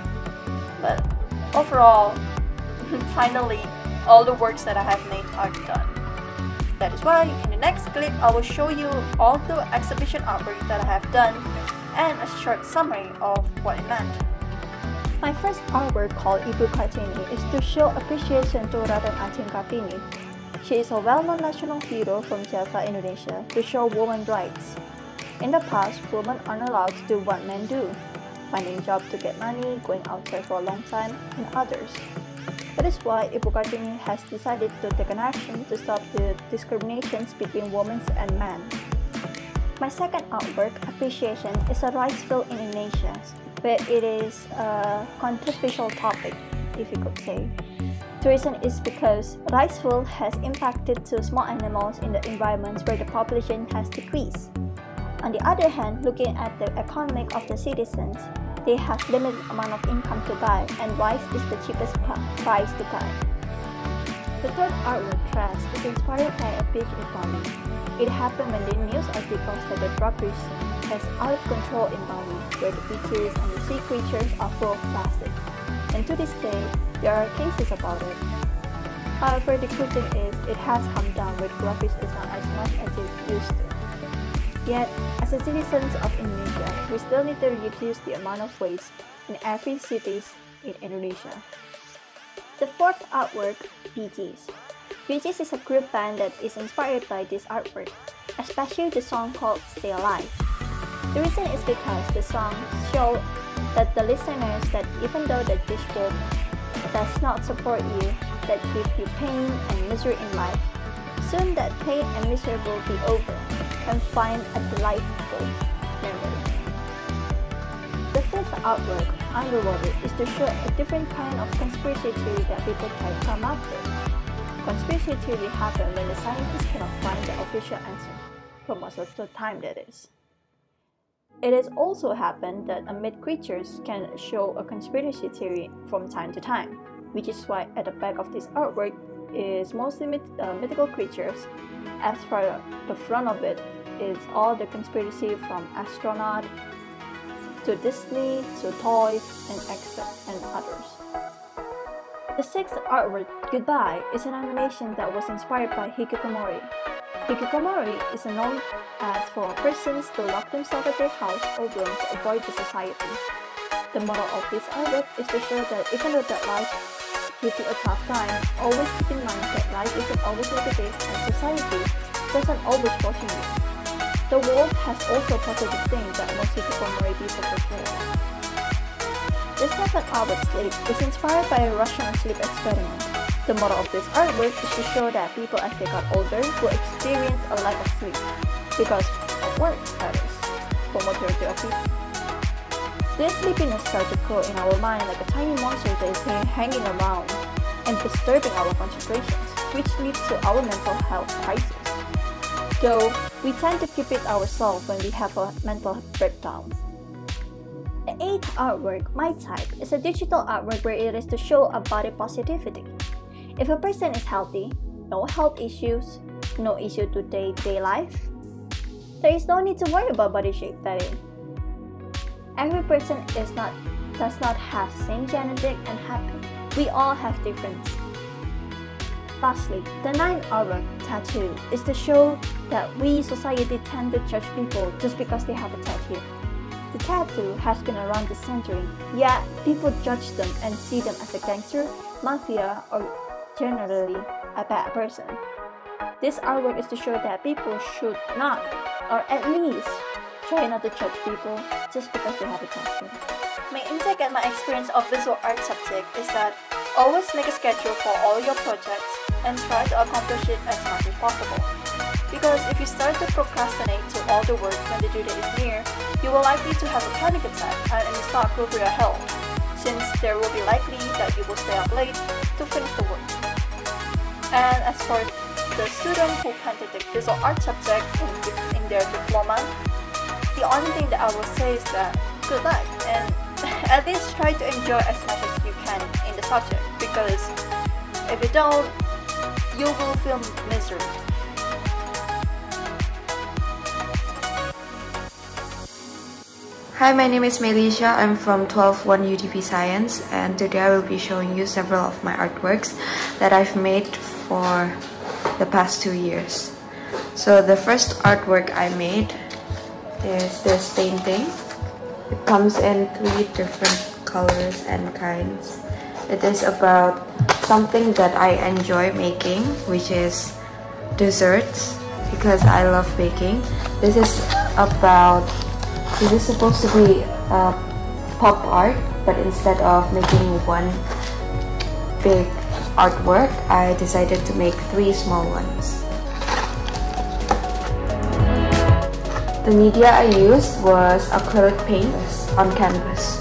But overall, finally, all the works that I have made are done. That is why in the next clip I will show you all the exhibition artwork that I have done and a short summary of what it meant. My first artwork, called Ibu Kartini, is to show appreciation to Raden Ajeng Kartini. She is a well-known national hero from Java, Indonesia, to show women's rights. In the past, women aren't allowed to do what men do, finding jobs to get money, going outside for a long time, and others. That is why Ibu Kartini has decided to take an action to stop the discriminations between women and men. My second artwork, Appreciation, is a rice field in Indonesia, where it is a controversial topic, if you could say. The reason is because rice field has impacted to small animals in the environments where the population has decreased. On the other hand, looking at the economic of the citizens, they have limited amount of income to buy, and rice is the cheapest price to buy. The third artwork, Trash, is inspired by a beach in Bali. It happened when the news articles that the drug use has out of control in Bali, where the beaches and the sea creatures are full of plastic. And to this day, there are cases about it. However, the good thing is it has come down where graphics is not as much as it used to. Yet, as a citizens of Indonesia, we still need to reduce the amount of waste in every cities in Indonesia. The fourth artwork, Bee Gees. Bee Gees is a group band that is inspired by this artwork, especially the song called Stay Alive. The reason is because the song shows that the listeners that even though that this group does not support you, that gives you pain and misery in life, soon that pain and misery will be over and find a delightful memory. The fifth artwork, Underwater, is to show a different kind of conspiracy theory that people try to come up with. Conspiracy theory happen when the scientists cannot find the official answer, for most of the time that is. It has also happened that myth creatures can show a conspiracy theory from time to time, which is why at the back of this artwork is mostly mythical creatures. As for the front of it is all the conspiracy from astronaut, to Disney, to toys, and others. The sixth artwork, Goodbye, is an animation that was inspired by hikikomori. Hikikomori is known as for persons to lock themselves at their house or room to avoid the society. The moral of this artwork is to show that even though that life gives you a tough time, always keep in mind that life isn't always negative and society doesn't always fortune you. The world has also positive things that most hikikomori people portray. The seventh artwork, Sleep, is inspired by a Russian sleep experiment. The model of this artwork is to show that people as they got older will experience a lack of sleep because of work, that is, for majority of people. This sleepiness starts to grow in our mind like a tiny monster that is hanging around and disturbing our concentrations, which leads to our mental health crisis. Though we tend to keep it ourselves when we have a mental breakdown. The eighth artwork, My Type, is a digital artwork where it is to show a body positivity. If a person is healthy, no health issues, no issue to day-to-day life, there is no need to worry about body shape, that is. Every person does not have same genetic and happy. We all have difference. Lastly, the ninth artwork, Tattoo, is to show that we society tend to judge people just because they have a tattoo. The tattoo has been around this century, yet people judge them and see them as a gangster, mafia, or generally a bad person. This artwork is to show that people should not, or at least try not to judge people just because they have a tattoo. My intake and my experience of visual art subject is that always make a schedule for all your projects and try to accomplish it as much as possible. Because if you start to procrastinate to all the work when the due date is near, you will likely to have a panic attack and it is not good for your health, since there will be likely that you will stay up late to finish the work. And as for the student who plan to take visual art subject in their diploma, the only thing that I will say is that good luck, and at least try to enjoy as much as you can in the subject, because if you don't, you will feel miserable. Hi, my name is Melisha. I'm from 12-1 UTP Science, and today I will be showing you several of my artworks that I've made for the past 2 years. So the first artwork I made is this painting. It comes in 3 different colors and kinds. It is about something that I enjoy making, which is desserts, because I love baking. This is supposed to be pop art, but instead of making one big artwork, I decided to make 3 small ones. The media I used was acrylic paint on canvas.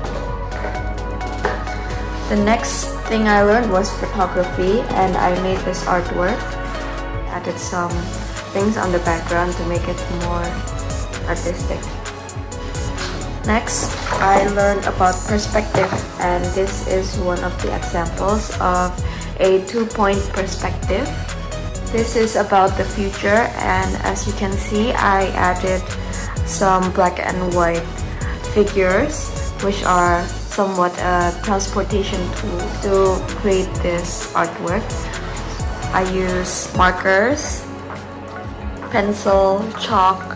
The next thing I learned was photography, and I made this artwork. Added some things on the background to make it more artistic. Next, I learned about perspective, and this is one of the examples of a 2-point perspective. This is about the future, and as you can see, I added some black and white figures, which are somewhat a transportation tool to create this artwork. I use markers, pencil, chalk,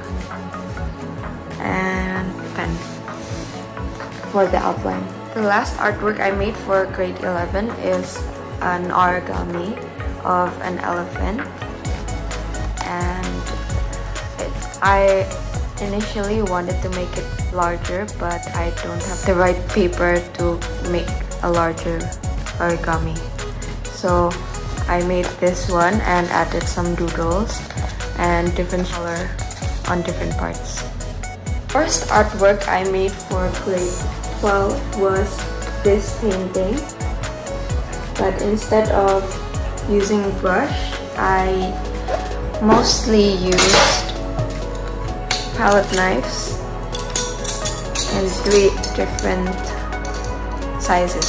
and pen for the outline. The last artwork I made for grade 11 is an origami of an elephant, and I initially wanted to make it larger, but I don't have the right paper to make a larger origami. So I made this one and added some doodles and different color on different parts. First artwork I made for grade 12 was this painting, but instead of using brush, I mostly used palette knives in 3 different sizes.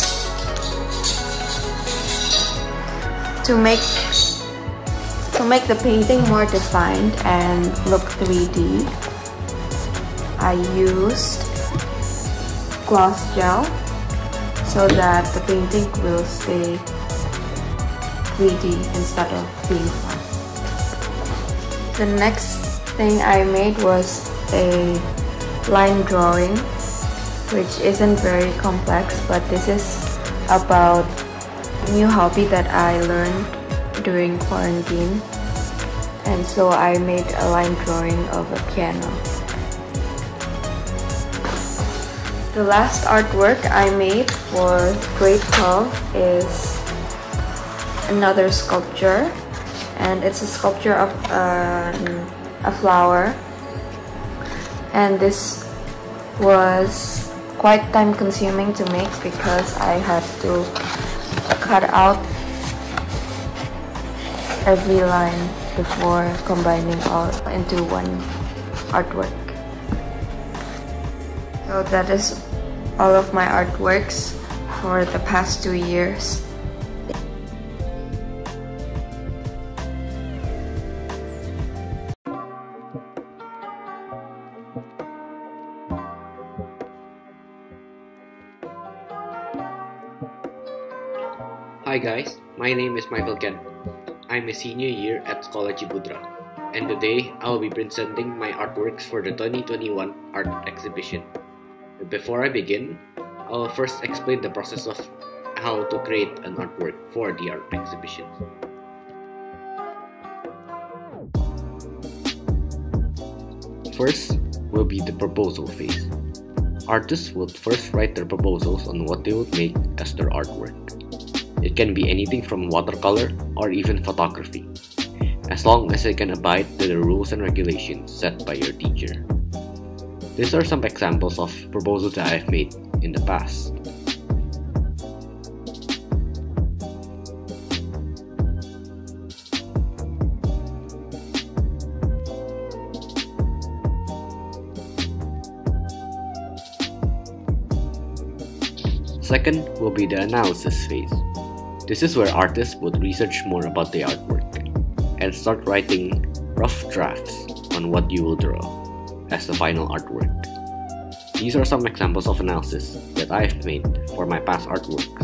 To make the painting more defined and look 3D, I used gloss gel so that the painting will stay 3D instead of being flat. The next thing I made was a line drawing, which isn't very complex, but this is about a new hobby that I learned during quarantine, and so I made a line drawing of a piano. The last artwork I made for grade 12 is another sculpture, and it's a sculpture of a flower, and this was quite time consuming to make because I had to cut out every line before combining all into one artwork. So that is all of my artworks for the past 2 years. Hi guys, my name is Michael Ken. I'm a senior year at Sekolah Ciputra, and today I will be presenting my artworks for the 2021 art exhibition. But before I begin, I will first explain the process of how to create an artwork for the art exhibition. First will be the proposal phase. Artists will first write their proposals on what they would make as their artwork. It can be anything from watercolor or even photography, as long as it can abide to the rules and regulations set by your teacher. These are some examples of proposals that I've made in the past. Second will be the analysis phase. This is where artists would research more about the artwork and start writing rough drafts on what you will draw as the final artwork. These are some examples of analysis that I have made for my past artworks.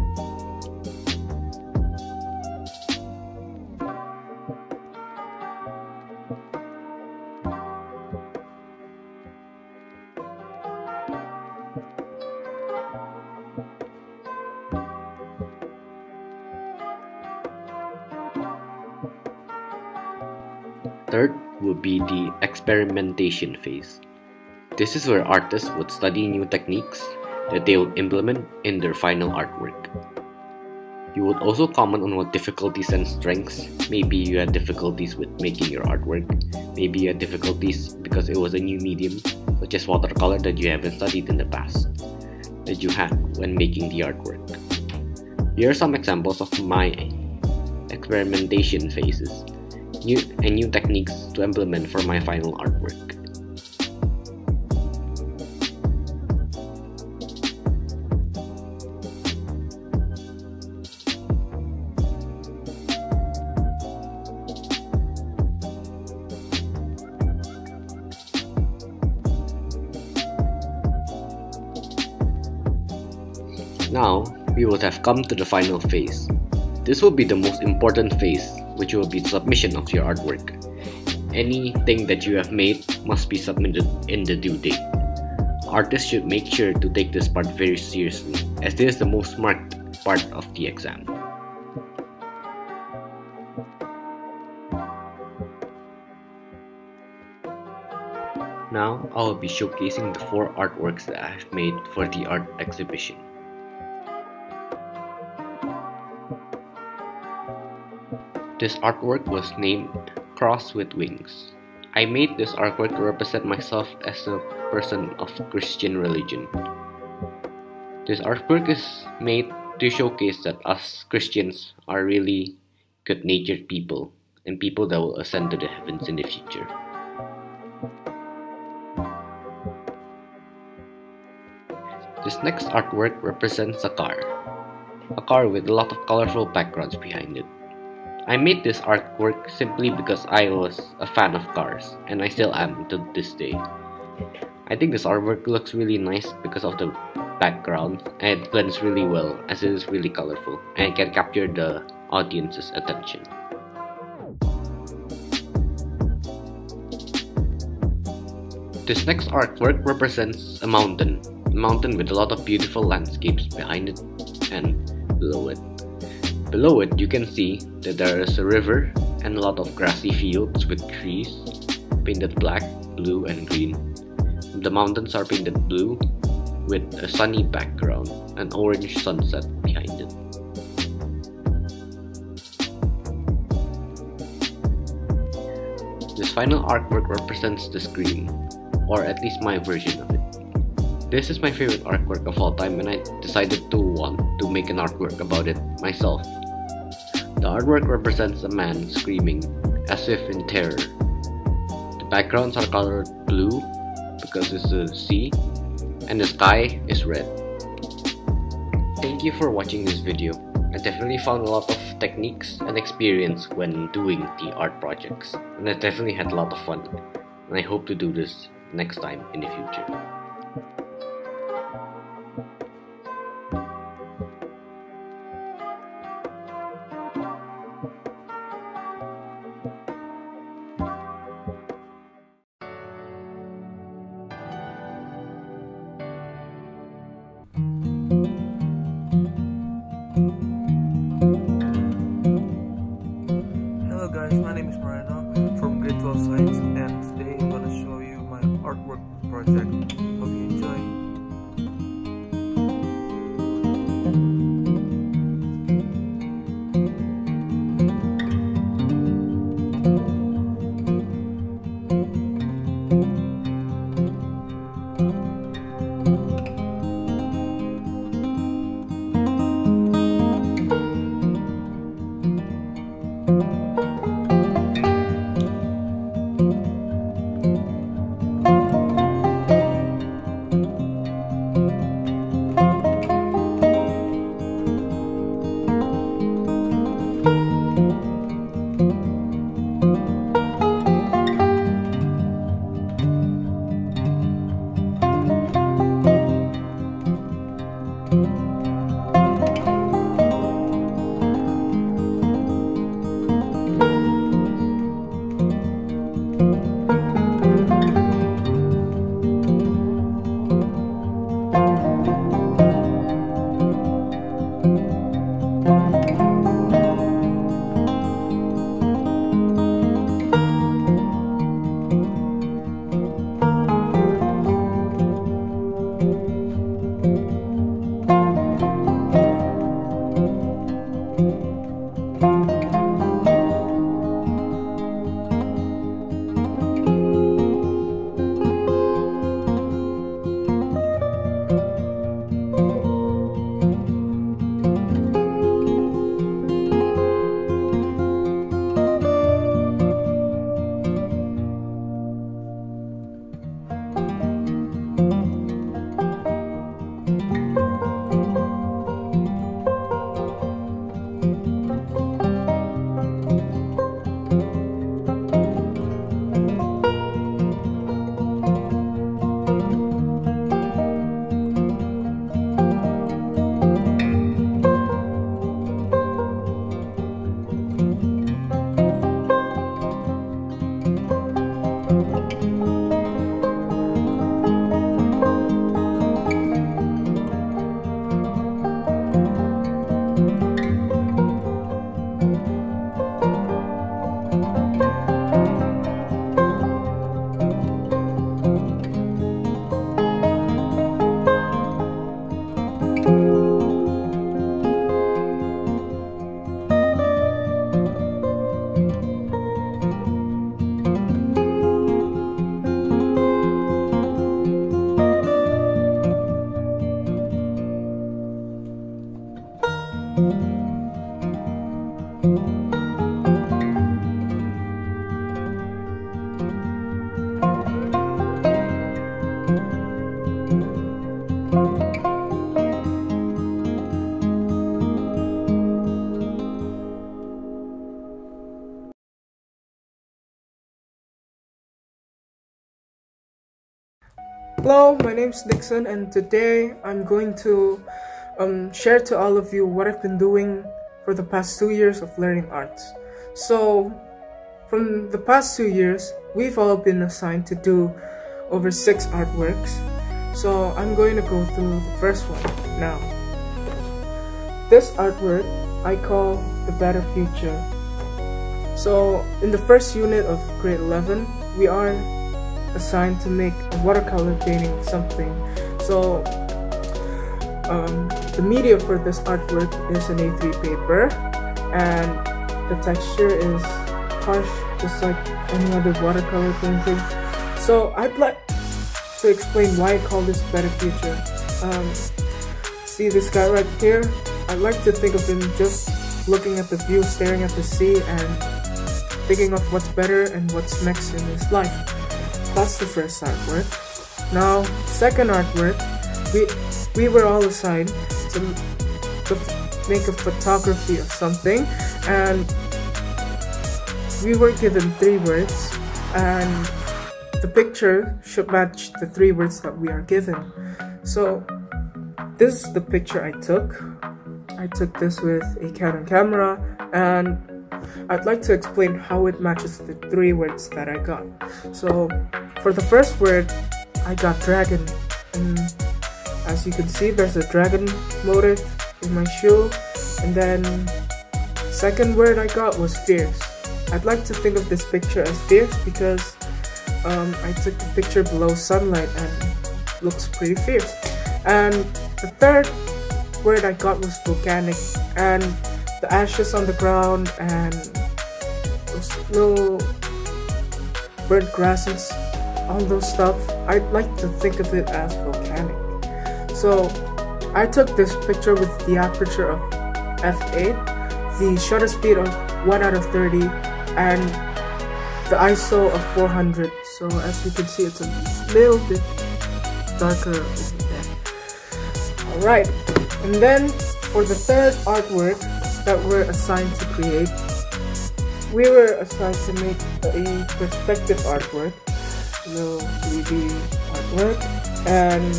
Third would be the experimentation phase. This is where artists would study new techniques that they will implement in their final artwork. You would also comment on what difficulties and strengths. Maybe you had difficulties with making your artwork. Maybe you had difficulties because it was a new medium, such as watercolor that you haven't studied in the past, that you had when making the artwork. Here are some examples of my experimentation phases. New techniques to implement for my final artwork. Now, we would have come to the final phase. This will be the most important phase, which will be the submission of your artwork. Anything that you have made must be submitted in the due date. Artists should make sure to take this part very seriously, as this is the most marked part of the exam. Now, I will be showcasing the 4 artworks that I have made for the art exhibition. This artwork was named Cross with Wings. I made this artwork to represent myself as a person of Christian religion. This artwork is made to showcase that us Christians are really good-natured people and people that will ascend to the heavens in the future. This next artwork represents a car with a lot of colorful backgrounds behind it. I made this artwork simply because I was a fan of cars, and I still am to this day. I think this artwork looks really nice because of the background, and it blends really well as it is really colorful and it can capture the audience's attention. This next artwork represents a mountain with a lot of beautiful landscapes behind it and below it. Below it, you can see that there is a river and a lot of grassy fields with trees painted black, blue, and green. The mountains are painted blue with a sunny background, an orange sunset behind it. This final artwork represents the screen, or at least my version of it. This is my favorite artwork of all time, and I decided to want to make an artwork about it myself. The artwork represents a man screaming as if in terror. The backgrounds are colored blue because it's the sea, and the sky is red. Thank you for watching this video. I definitely found a lot of techniques and experience when doing the art projects, and I definitely had a lot of fun, and I hope to do this next time in the future. Hello guys, my name is Moreno from Grade 12 Science, and today I'm going to show you my artwork project. Hope you enjoy. Hello, my name's Dixon, and today I'm going to share to all of you what I've been doing for the past 2 years of learning arts. So, from the past 2 years, we've all been assigned to do over 6 artworks. So, I'm going to go through the first one now. This artwork I call The Better Future. So, in the first unit of grade 11, we are assigned to make a watercolor painting of something. So, the media for this artwork is an A3 paper, and the texture is harsh, just like any other watercolor painting. So, I'd like to explain why I call this Better Future. See this guy right here? I'd like to think of him just looking at the view, staring at the sea, and thinking of what's better and what's next in his life. That's the first artwork. Now, second artwork, we were all assigned to make a photography of something, and we were given 3 words, and the picture should match the 3 words that we are given. So, this is the picture I took. I took this with a Canon camera, and I'd like to explain how it matches the 3 words that I got. So, for the first word, I got dragon, and as you can see, there's a dragon motif in my shoe. And then, second word I got was fierce. I'd like to think of this picture as fierce because I took the picture below sunlight and looks pretty fierce. And the third word I got was volcanic, and the ashes on the ground and those little burnt grasses, all those stuff, I'd like to think of it as volcanic. So I took this picture with the aperture of f8, the shutter speed of 1/30, and the ISO of 400. So as you can see, it's a little bit darker over there. Alright, and then for the third artwork that we're assigned to create, we were assigned to make a perspective artwork, a little 3D artwork, and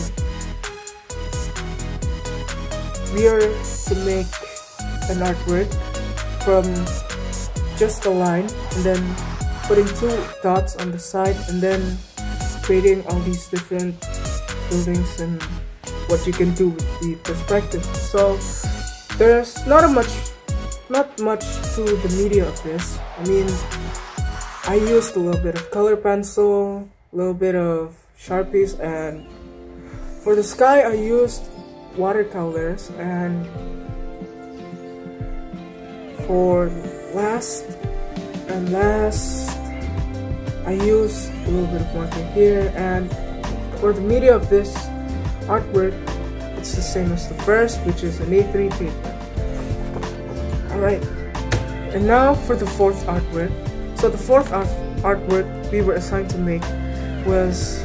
we are to make an artwork from just a line and then putting 2 dots on the side and then creating all these different buildings and what you can do with the perspective. So there's not much to the media of this. I mean, I used a little bit of color pencil, a little bit of Sharpies, and for the sky I used watercolors, and for last I used a little bit of marker here. And for the media of this artwork, it's the same as the first, which is an A3 paper. Alright, and now for the fourth artwork. So the fourth artwork we were assigned to make was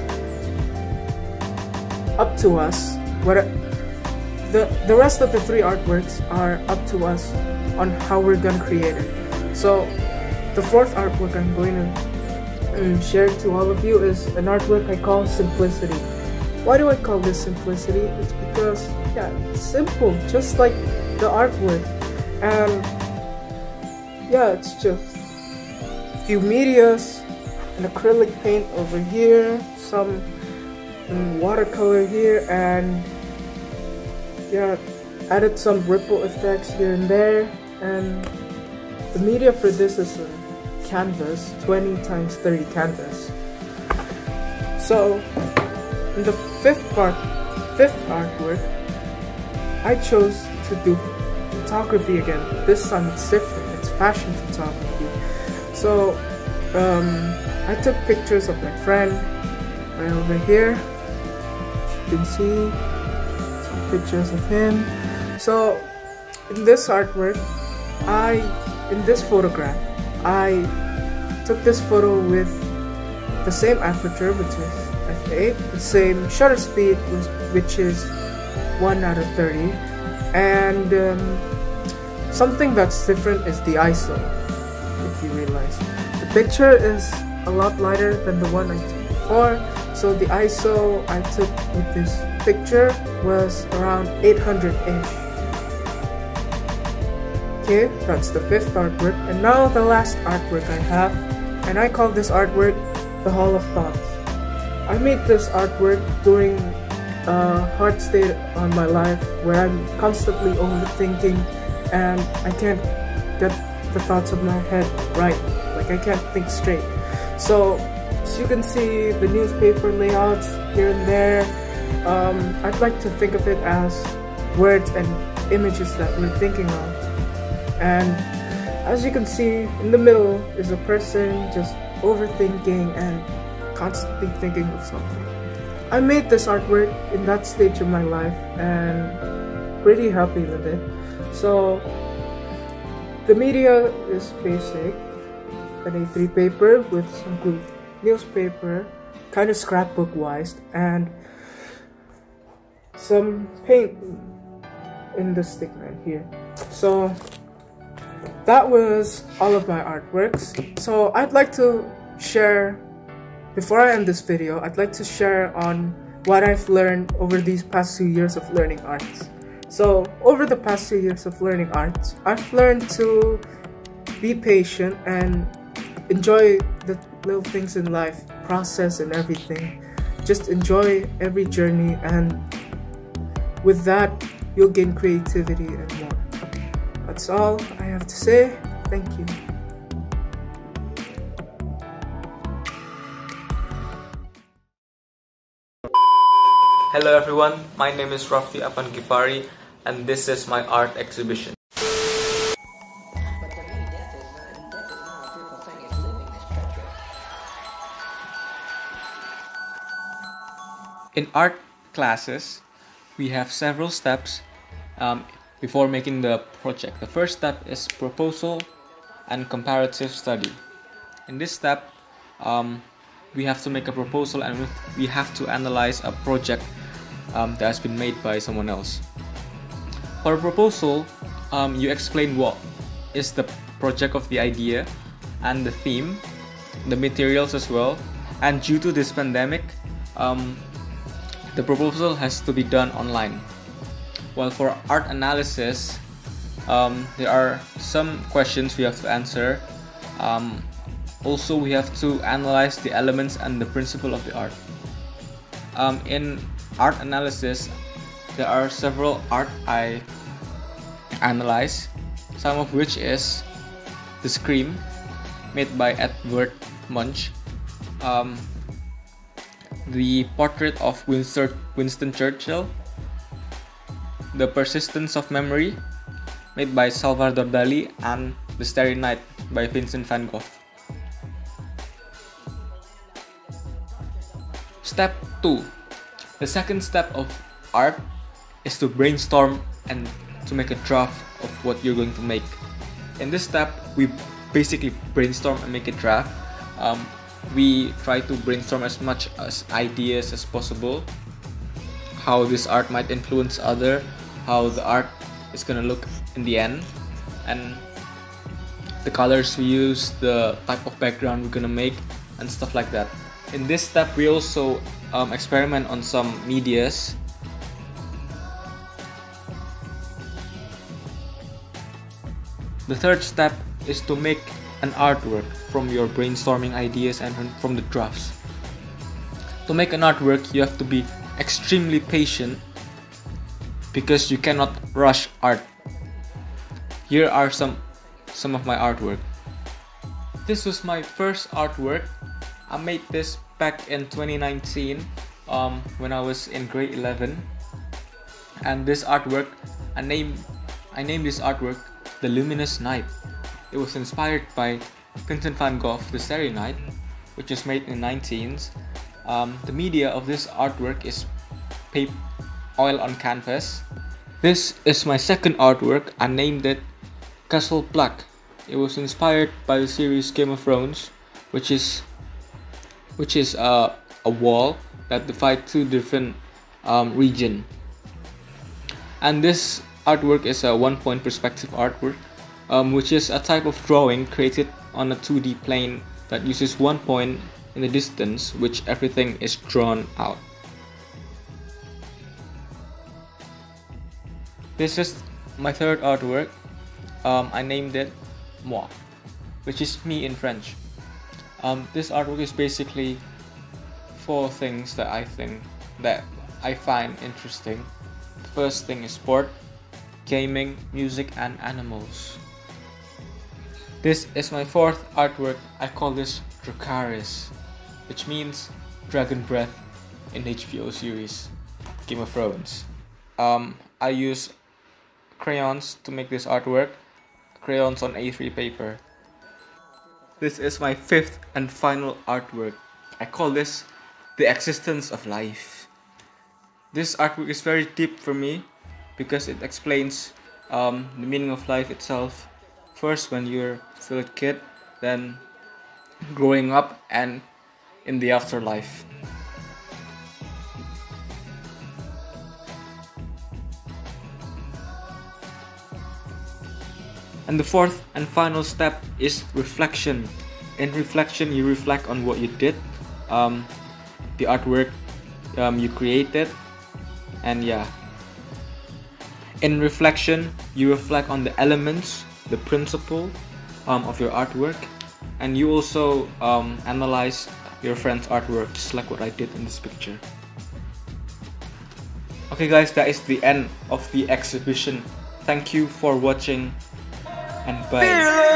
up to us. The rest of the 3 artworks are up to us on how we're gonna create it. So the fourth artwork I'm going to share to all of you is an artwork I call Simplicity. Why do I call this Simplicity? It's because, yeah, it's simple, just like the artwork. And yeah, it's just a few medias, an acrylic paint over here, some watercolor here, and yeah, added some ripple effects here and there. And the media for this is a canvas, 20x30 canvas. So in the fifth artwork, I chose to do photography again. This time it's different, it's fashion photography. So I took pictures of my friend right over here. You can see some pictures of him. So in this artwork, in this photograph, I took this photo with the same aperture, which is f8, the same shutter speed, which is 1/30, and something that's different is the ISO. If you realize, the picture is a lot lighter than the one I took before, so So the ISO I took with this picture was around 800-ish. Okay, that's the 5th artwork. And now the last artwork I have, and I call this artwork the Hall of Thoughts. I made this artwork during a hard state on my life where I'm constantly overthinking and I can't get the thoughts of my head right. Like I can't think straight. So as you can see the newspaper layouts here and there, I'd like to think of it as words and images that we're thinking of. And as you can see, in the middle is a person just overthinking and constantly thinking of something. I made this artwork in that stage of my life and pretty happy with it. So the media is basic, an A3 paper with some good newspaper, kind of scrapbook wise, and some paint in the stickman here. So that was all of my artworks. So I'd like to share, before I end this video, I'd like to share on what I've learned over these past 2 years of learning arts. So over the past 2 years of learning arts, I've learned to be patient and enjoy the little things in life, process and everything. Just enjoy every journey, and with that, you'll gain creativity and more. That's all I have to say. Thank you. Hello everyone, my name is Rafi Apan Gifari and this is my art exhibition. In art classes, we have several steps before making the project. The first step is proposal and comparative study. In this step, we have to make a proposal and we have to analyze a project that has been made by someone else. For a proposal, you explain what is the project of the idea and the theme, the materials as well. And due to this pandemic, the proposal has to be done online. While for art analysis, there are some questions we have to answer. Also, we have to analyze the elements and the principle of the art. In art analysis, there are several art I analyze, some of which is The Scream, made by Edvard Munch, the Portrait of Winston Churchill, The Persistence of Memory, made by Salvador Dali, and The Starry Night by Vincent van Gogh. Step 2. The second step of art is to brainstorm and to make a draft of what you're going to make. In this step, we basically brainstorm and make a draft. We try to brainstorm as much as ideas as possible, how this art might influence other, how the art is gonna look in the end, and the colors we use, the type of background we're gonna make, and stuff like that. In this step, we also experiment on some medias. The third step is to make an artwork from your brainstorming ideas and from the drafts. To make an artwork, you have to be extremely patient because you cannot rush art. Here are some of my artwork. This was my first artwork. I made this back in 2019 when I was in grade 11. And this artwork, I named this artwork The Luminous Night. It was inspired by Vincent van Gogh, The Starry Night, which was made in the 19s. The media of this artwork is oil on canvas. This is my second artwork. I named it Castle Black. It was inspired by the series Game of Thrones, which is a wall that divides two different regions. And this artwork is a one-point perspective artwork, which is a type of drawing created on a 2D plane that uses one point in the distance, which everything is drawn out. This is my third artwork. I named it Moi, which is me in French. This artwork is basically 4 things that I find interesting. The first thing is sport, gaming, music, and animals. This is my 4th artwork. I call this Dracarys, which means dragon breath in HBO series Game of Thrones. I use crayons to make this artwork, crayons on A3 paper. This is my 5th and final artwork. I call this The Existence of Life. This artwork is very deep for me because it explains the meaning of life itself. First when you're still a kid, then growing up, and in the afterlife. And the 4th and final step is reflection. In reflection, you reflect on what you did, the artwork you created, and yeah. In reflection, you reflect on the elements, the principle of your artwork, and you also analyze your friend's artwork, just like what I did in this picture. Okay guys, that is the end of the exhibition. Thank you for watching, and bye.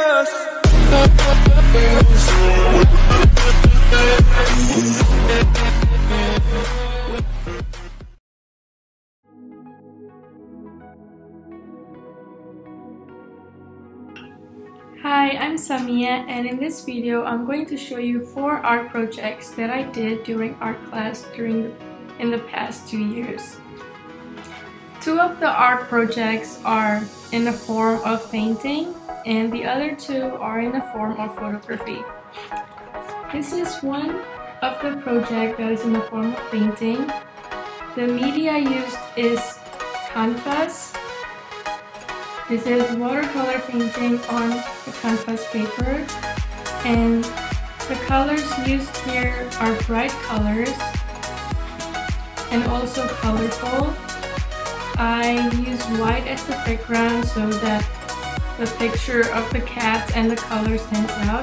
Hi, I'm Samia, and in this video I'm going to show you 4 art projects that I did during art class in the past 2 years. 2 of the art projects are in the form of painting, and the other 2 are in the form of photography. This is one of the project that is in the form of painting. The media used is canvas. This is watercolor painting on the canvas paper, and the colors used here are bright colors and also colorful. I use white as the background so that the picture of the cat and the color stands out.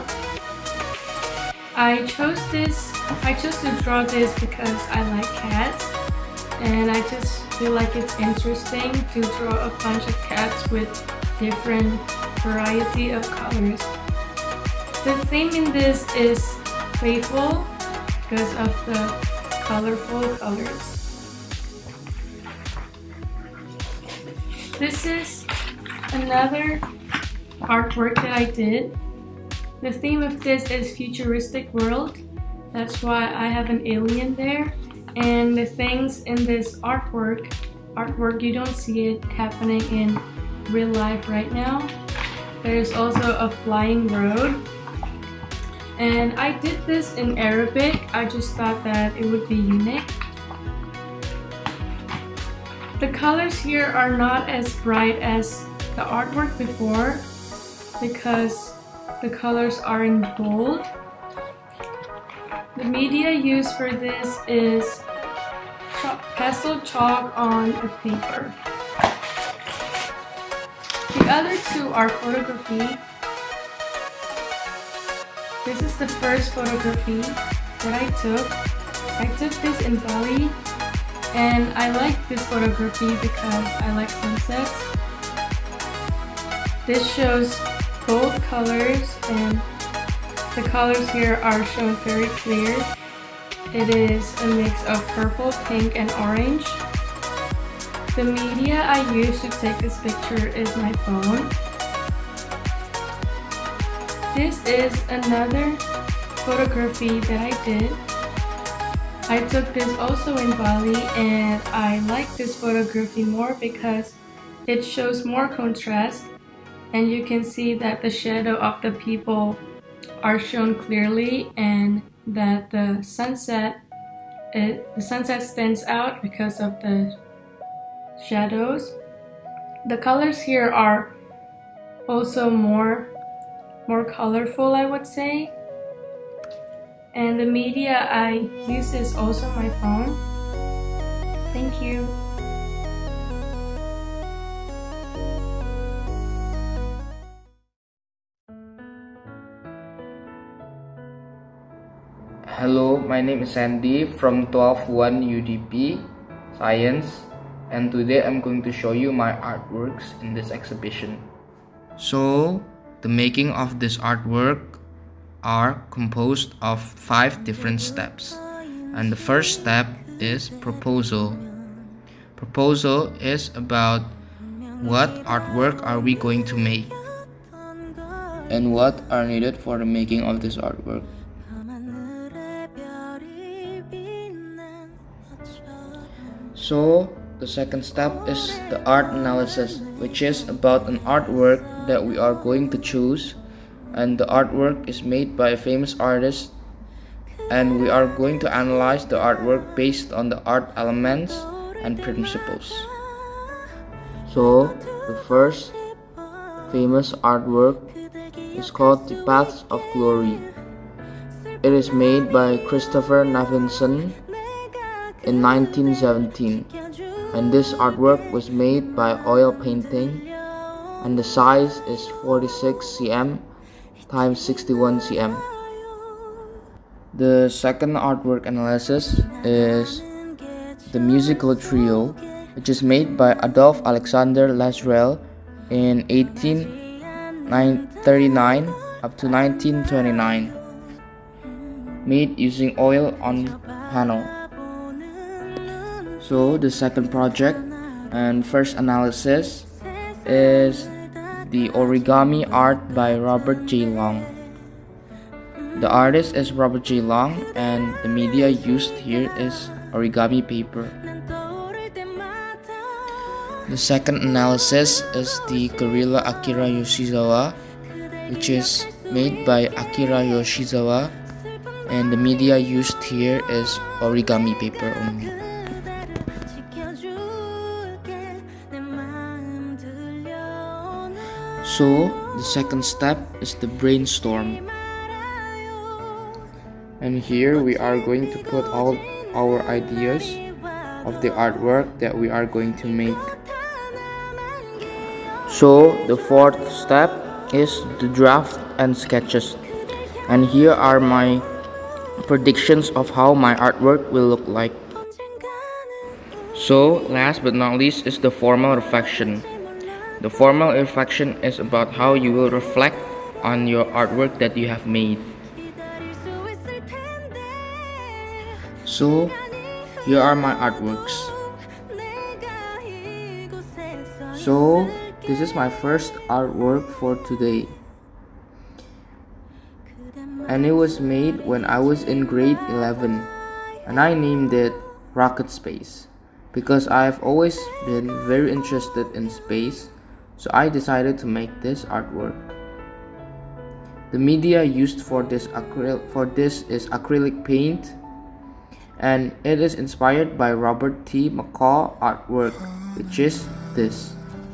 I chose to draw this because I like cats, and I just feel like it's interesting to draw a bunch of cats with different variety of colors. The theme in this is playful because of the colorful colors. This is another artwork that I did. The theme of this is futuristic world. That's why I have an alien there. And the things in this artwork, you don't see it happening in real life right now. There's also a flying road. And I did this in Arabic. I just thought that it would be unique. The colors here are not as bright as the artwork before because the colors are in bold. The media used for this is pastel chalk on a paper. The other 2 are photography. This is the first photography that I took. I took this in Bali, and I like this photography because I like sunsets. This shows bold colors, and the colors here are shown very clear. It is a mix of purple, pink, and orange. The media I use to take this picture is my phone. This is another photography that I did. I took this also in Bali, and I like this photography more because it shows more contrast, and you can see that the shadow of the people are shown clearly, and that the sunset stands out because of the shadows. The colors here are also more colorful, I would say. And the media I use is also my phone. Thank you. Hello, my name is Sandy from 12-1 UDP Science, and today I'm going to show you my artworks in this exhibition. So, the making of this artwork are composed of 5 different steps, and the first step is proposal. Proposal is about what artwork are we going to make and what are needed for the making of this artwork. So, the second step is the art analysis, which is about an artwork that we are going to choose, and the artwork is made by a famous artist, and we are going to analyze the artwork based on the art elements and principles. So, the first famous artwork is called The Paths of Glory. It is made by Christopher Navinson in 1917, and this artwork was made by oil painting, and the size is 46 cm times 61 cm. The second artwork analysis is the musical trio, which is made by Adolphe Alexander Lasrel in 1839 up to 1929, made using oil on panel. So the second project and first analysis is the origami art by Robert J. Long. The artist is Robert J. Long, and the media used here is origami paper. The second analysis is the gorilla Akira Yoshizawa, which is made by Akira Yoshizawa, and the media used here is origami paper only. So, the second step is the brainstorm. And here we are going to put all our ideas of the artwork that we are going to make. So, the fourth step is the draft and sketches. And here are my predictions of how my artwork will look like. So, last but not least is the formal reflection. The formal reflection is about how you will reflect on your artwork that you have made. So, here are my artworks. So, this is my first artwork for today. And it was made when I was in grade 11. And I named it Rocket Space, because I have always been very interested in space. So I decided to make this artwork. The media used for this is acrylic paint, and it is inspired by Robert T. McCall artwork, which is this.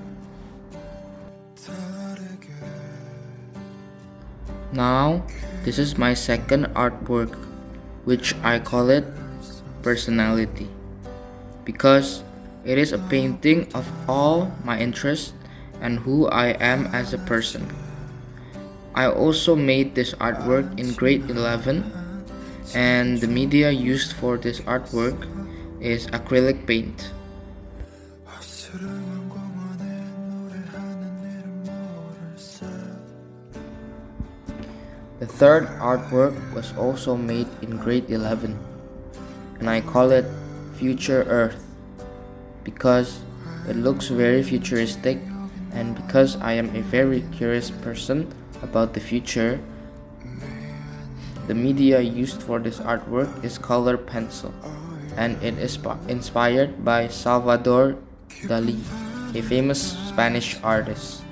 Now, this is my second artwork, which I call it Personality, because it is a painting of all my interests and who I am as a person. I also made this artwork in grade 11, and the media used for this artwork is acrylic paint. The third artwork was also made in grade 11, and I call it Future Earth, because it looks very futuristic, and because I am a very curious person about the future. The media used for this artwork is color pencil, and it is inspired by Salvador Dali, a famous Spanish artist.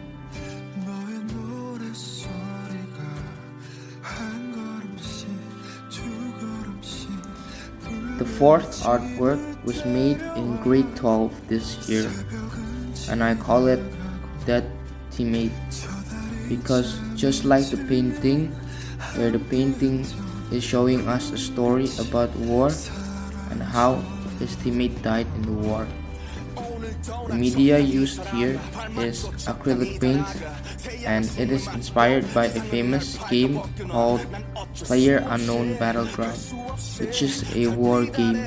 The fourth artwork was made in grade 12 this year, and I call it Dead Teammate, because just like the painting, where the painting is showing us a story about war and how his teammate died in the war. The media used here is acrylic paint, and it is inspired by a famous game called PlayerUnknown Battleground, which is a war game.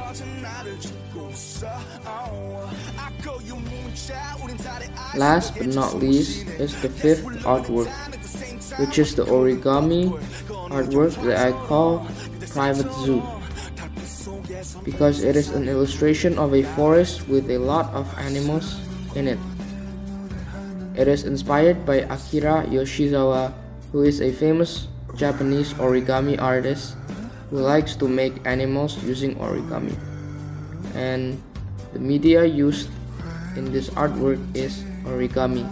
Last but not least is the fifth artwork, which is the origami artwork that I call Private Zoo, because it is an illustration of a forest with a lot of animals in it. It is inspired by Akira Yoshizawa, who is a famous Japanese origami artist who likes to make animals using origami. And the media used in this artwork is origami.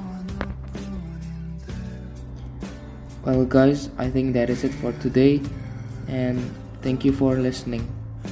Well guys, I think that is it for today, and thank you for listening.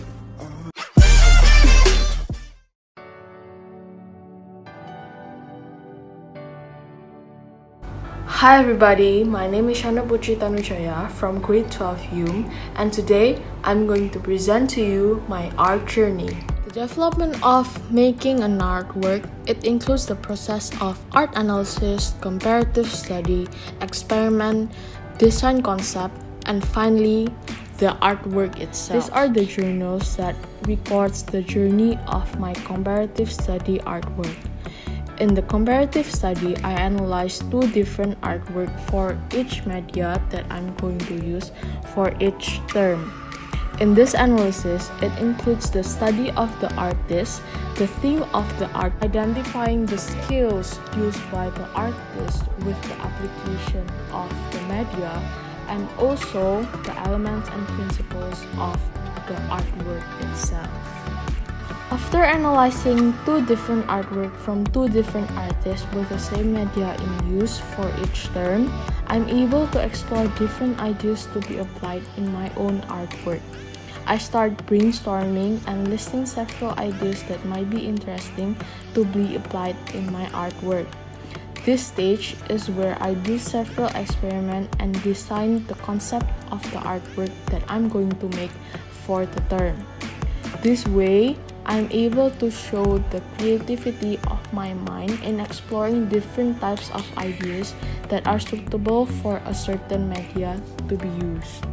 Hi everybody, my name is Shana Putri Tanujaya from grade 12 Hume, and today I'm going to present to you my art journey. The development of making an artwork, it includes the process of art analysis, comparative study, experiment, design concept, and finally the artwork itself. These are the journals that records the journey of my comparative study artwork. In the comparative study, I analyzed 2 different artwork for each media that I'm going to use for each term. In this analysis, it includes the study of the artist, the theme of the art, identifying the skills used by the artist with the application of the media, and also the elements and principles of the artwork itself. After analyzing 2 different artwork from 2 different artists with the same media in use for each term, I'm able to explore different ideas to be applied in my own artwork. I start brainstorming and listing several ideas that might be interesting to be applied in my artwork. This stage is where I do several experiments and design the concept of the artwork that I'm going to make for the term. This way, I'm able to show the creativity of my mind in exploring different types of ideas that are suitable for a certain media to be used.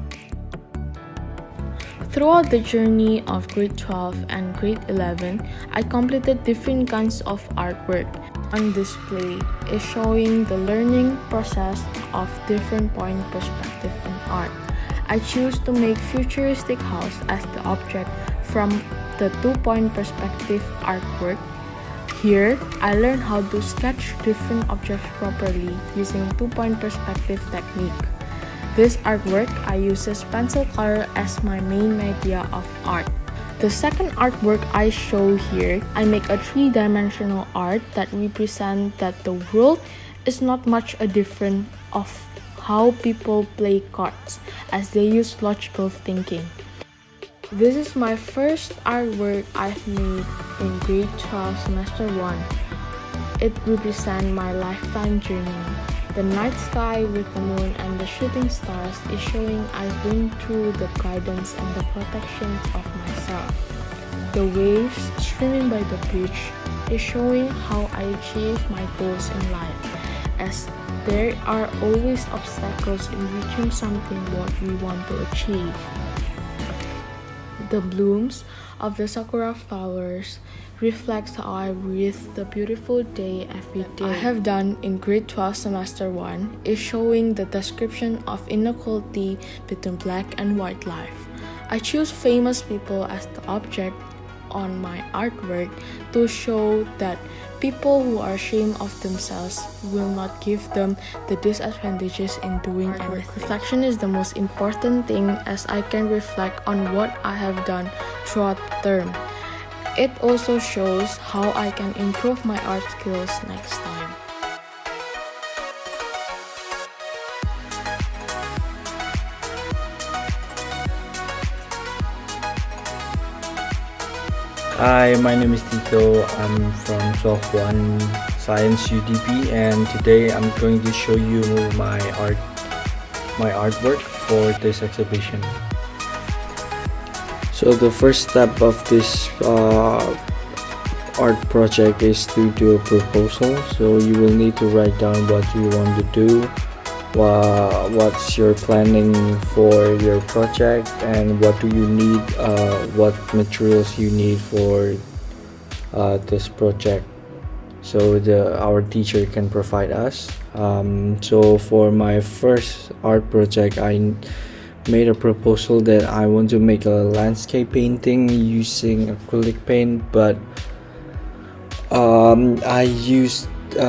Throughout the journey of grade 12 and grade 11, I completed different kinds of artwork. On display is showing the learning process of different point perspective in art. I choose to make futuristic house as the object from the 2-point perspective artwork. Here, I learned how to sketch different objects properly using 2-point perspective technique. This artwork, I uses pencil color as my main media of art. The second artwork I show here, I make a 3-dimensional art that represent that the world is not much a different of how people play cards, as they use logical thinking. This is my first artwork I've made in grade 12 semester 1. It represents my lifetime journey. The night sky with the moon and the shooting stars is showing I've been through the guidance and the protection of myself. The waves streaming by the beach is showing how I achieve my goals in life, as there are always obstacles in reaching something what we want to achieve. The blooms of the sakura flowers reflects how I breathe the beautiful day every day. I have done in grade 12 semester 1 is showing the description of inequality between black and white life. I choose famous people as the object on my artwork to show that people who are ashamed of themselves will not give them the disadvantages in doing anything. Reflection is the most important thing, as I can reflect on what I have done throughout the term. It also shows how I can improve my art skills next time. Hi, my name is Tito. I'm from 12-1 Science UDP, and today I'm going to show you my artwork for this exhibition. So the first step of this art project is to do a proposal. So you will need to write down what you want to do, what's your planning for your project, and what do you need, what materials you need for this project, so our teacher can provide us. So for my first art project, I made a proposal that I want to make a landscape painting using acrylic paint, but I used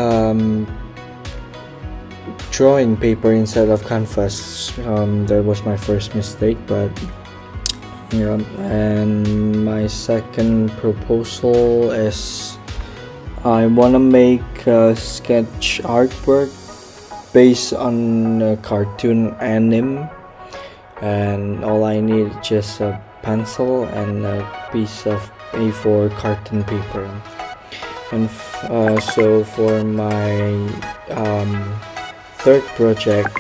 drawing paper instead of canvas. That was my first mistake, but yeah. And my second proposal is I want to make a sketch artwork based on a cartoon anime, and all I need is just a pencil and a piece of A4 carton paper. And so for my third project,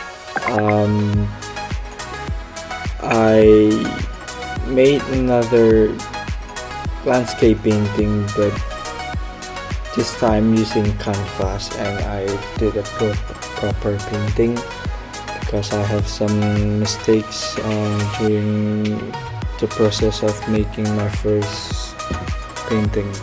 I made another landscape painting, but this time using canvas, and I did a proper painting because I have some mistakes during the process of making my first painting.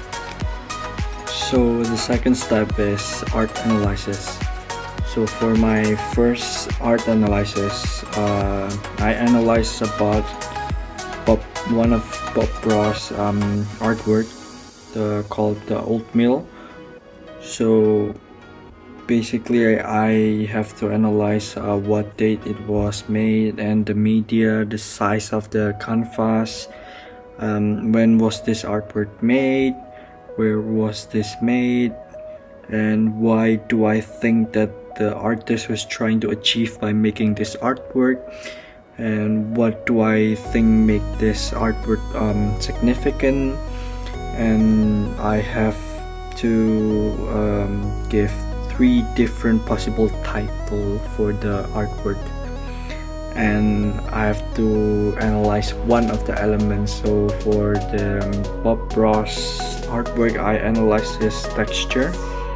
So the second step is art analysis. So for my first art analysis, I analyzed about one of Bob Ross' artwork called the Oatmeal. So basically I have to analyze what date it was made, and the media, the size of the canvas, when was this artwork made, where was this made, and why do I think that the artist was trying to achieve by making this artwork, and what do I think make this artwork significant. And I have to give 3 different possible titles for the artwork, and I have to analyze one of the elements. So for the Bob Ross artwork, I analyzed his texture.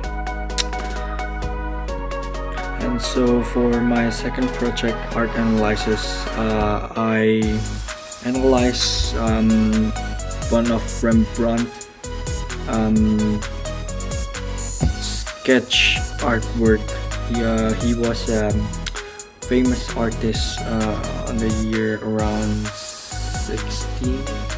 And so for my second project, art analysis, I analyzed one of Rembrandt sketch artwork. He was a famous artist on the year around 16,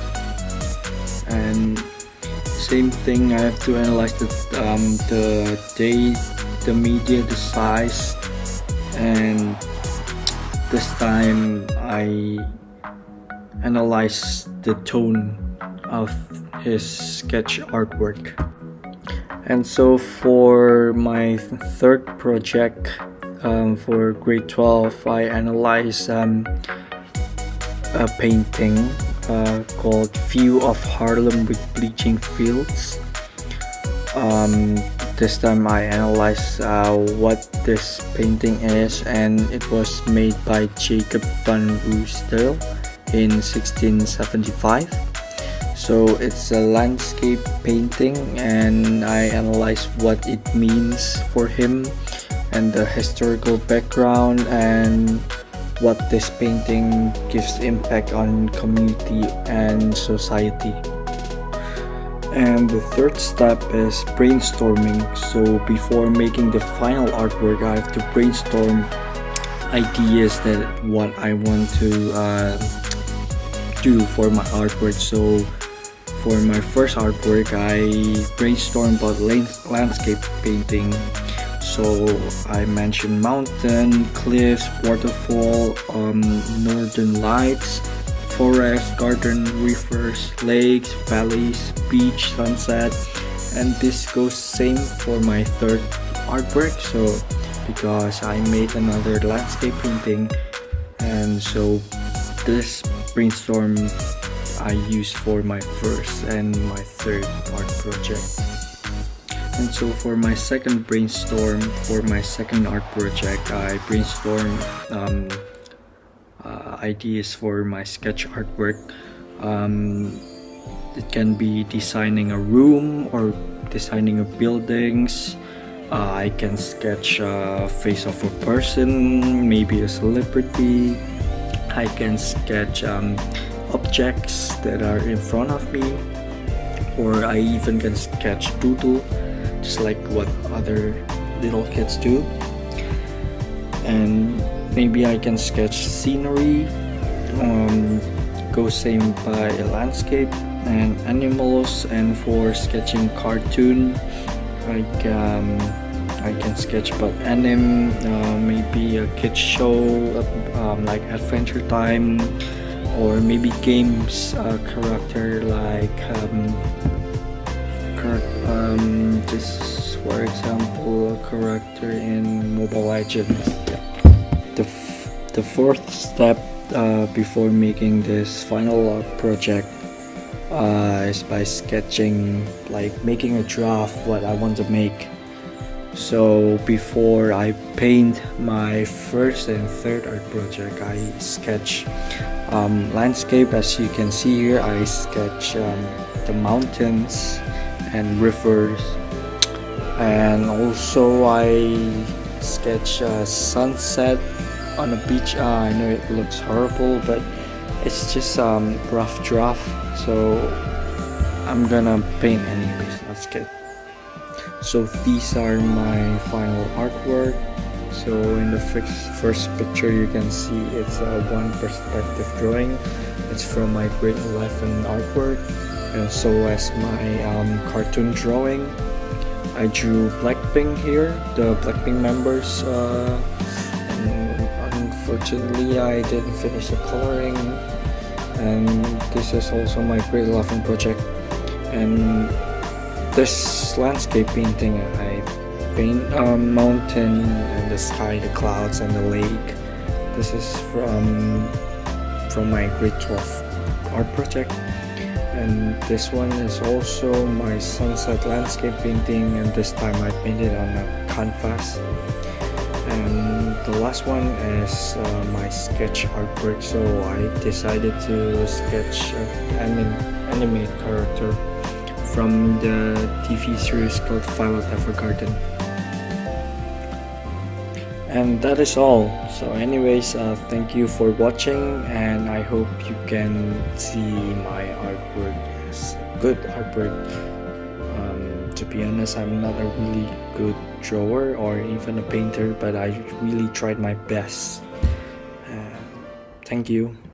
and same thing, I have to analyze the date, the media, the size, and this time I analyzed the tone of his sketch artwork. And so for my third project, for grade 12, I analyzed a painting called View of Harlem with Bleaching Fields. This time I analyzed what this painting is, and it was made by Jacob van Ruysdael in 1675. So it's a landscape painting, and I analyzed what it means for him and the historical background, and what this painting gives impact on community and society. And the third step is brainstorming. So before making the final artwork, I have to brainstorm ideas that what I want to do for my artwork. So for my first artwork, I brainstormed about landscape painting. So I mentioned mountain, cliffs, waterfall, northern lights, forest, garden, rivers, lakes, valleys, beach, sunset, and this goes same for my third artwork. So because I made another landscape painting, and so this brainstorm I used for my first and my third art project. And so for my second brainstorm, for my second art project, I brainstormed ideas for my sketch artwork. It can be designing a room or designing a buildings. I can sketch a face of a person, maybe a celebrity. I can sketch objects that are in front of me, or I even can sketch doodle, just like what other little kids do. And maybe I can sketch scenery, go same by a landscape and animals. And for sketching cartoon, like I can sketch about anime, maybe a kids show, like Adventure Time, or maybe games character like just for example a character in Mobile Legends. The fourth step before making this final project is by sketching, like making a draft what I want to make. So before I paint my first and third art project, I sketch landscape. As you can see here, I sketch the mountains and rivers, and also I sketch a sunset on a beach. I know it looks horrible, but it's just rough draft, so I'm gonna paint anyways. Let's get. So these are my final artwork. So in the first picture you can see it's a one perspective drawing. It's from my grade 11 artwork, and so as my cartoon drawing. I drew Blackpink here, the Blackpink members. Unfortunately I didn't finish the coloring, and this is also my grade 11 project. And this landscape painting, I paint a mountain and the sky, the clouds and the lake. This is from my grade 12 art project. And this one is also my sunset landscape painting, and this time I painted on a canvas. And the last one is my sketch artwork. So I decided to sketch an anime character from the TV series called Violet Evergarden. And that is all. So anyways, thank you for watching, and I hope you can see my artwork as good artwork. To be honest, I'm not a really good drawer or even a painter, but I really tried my best. Thank you.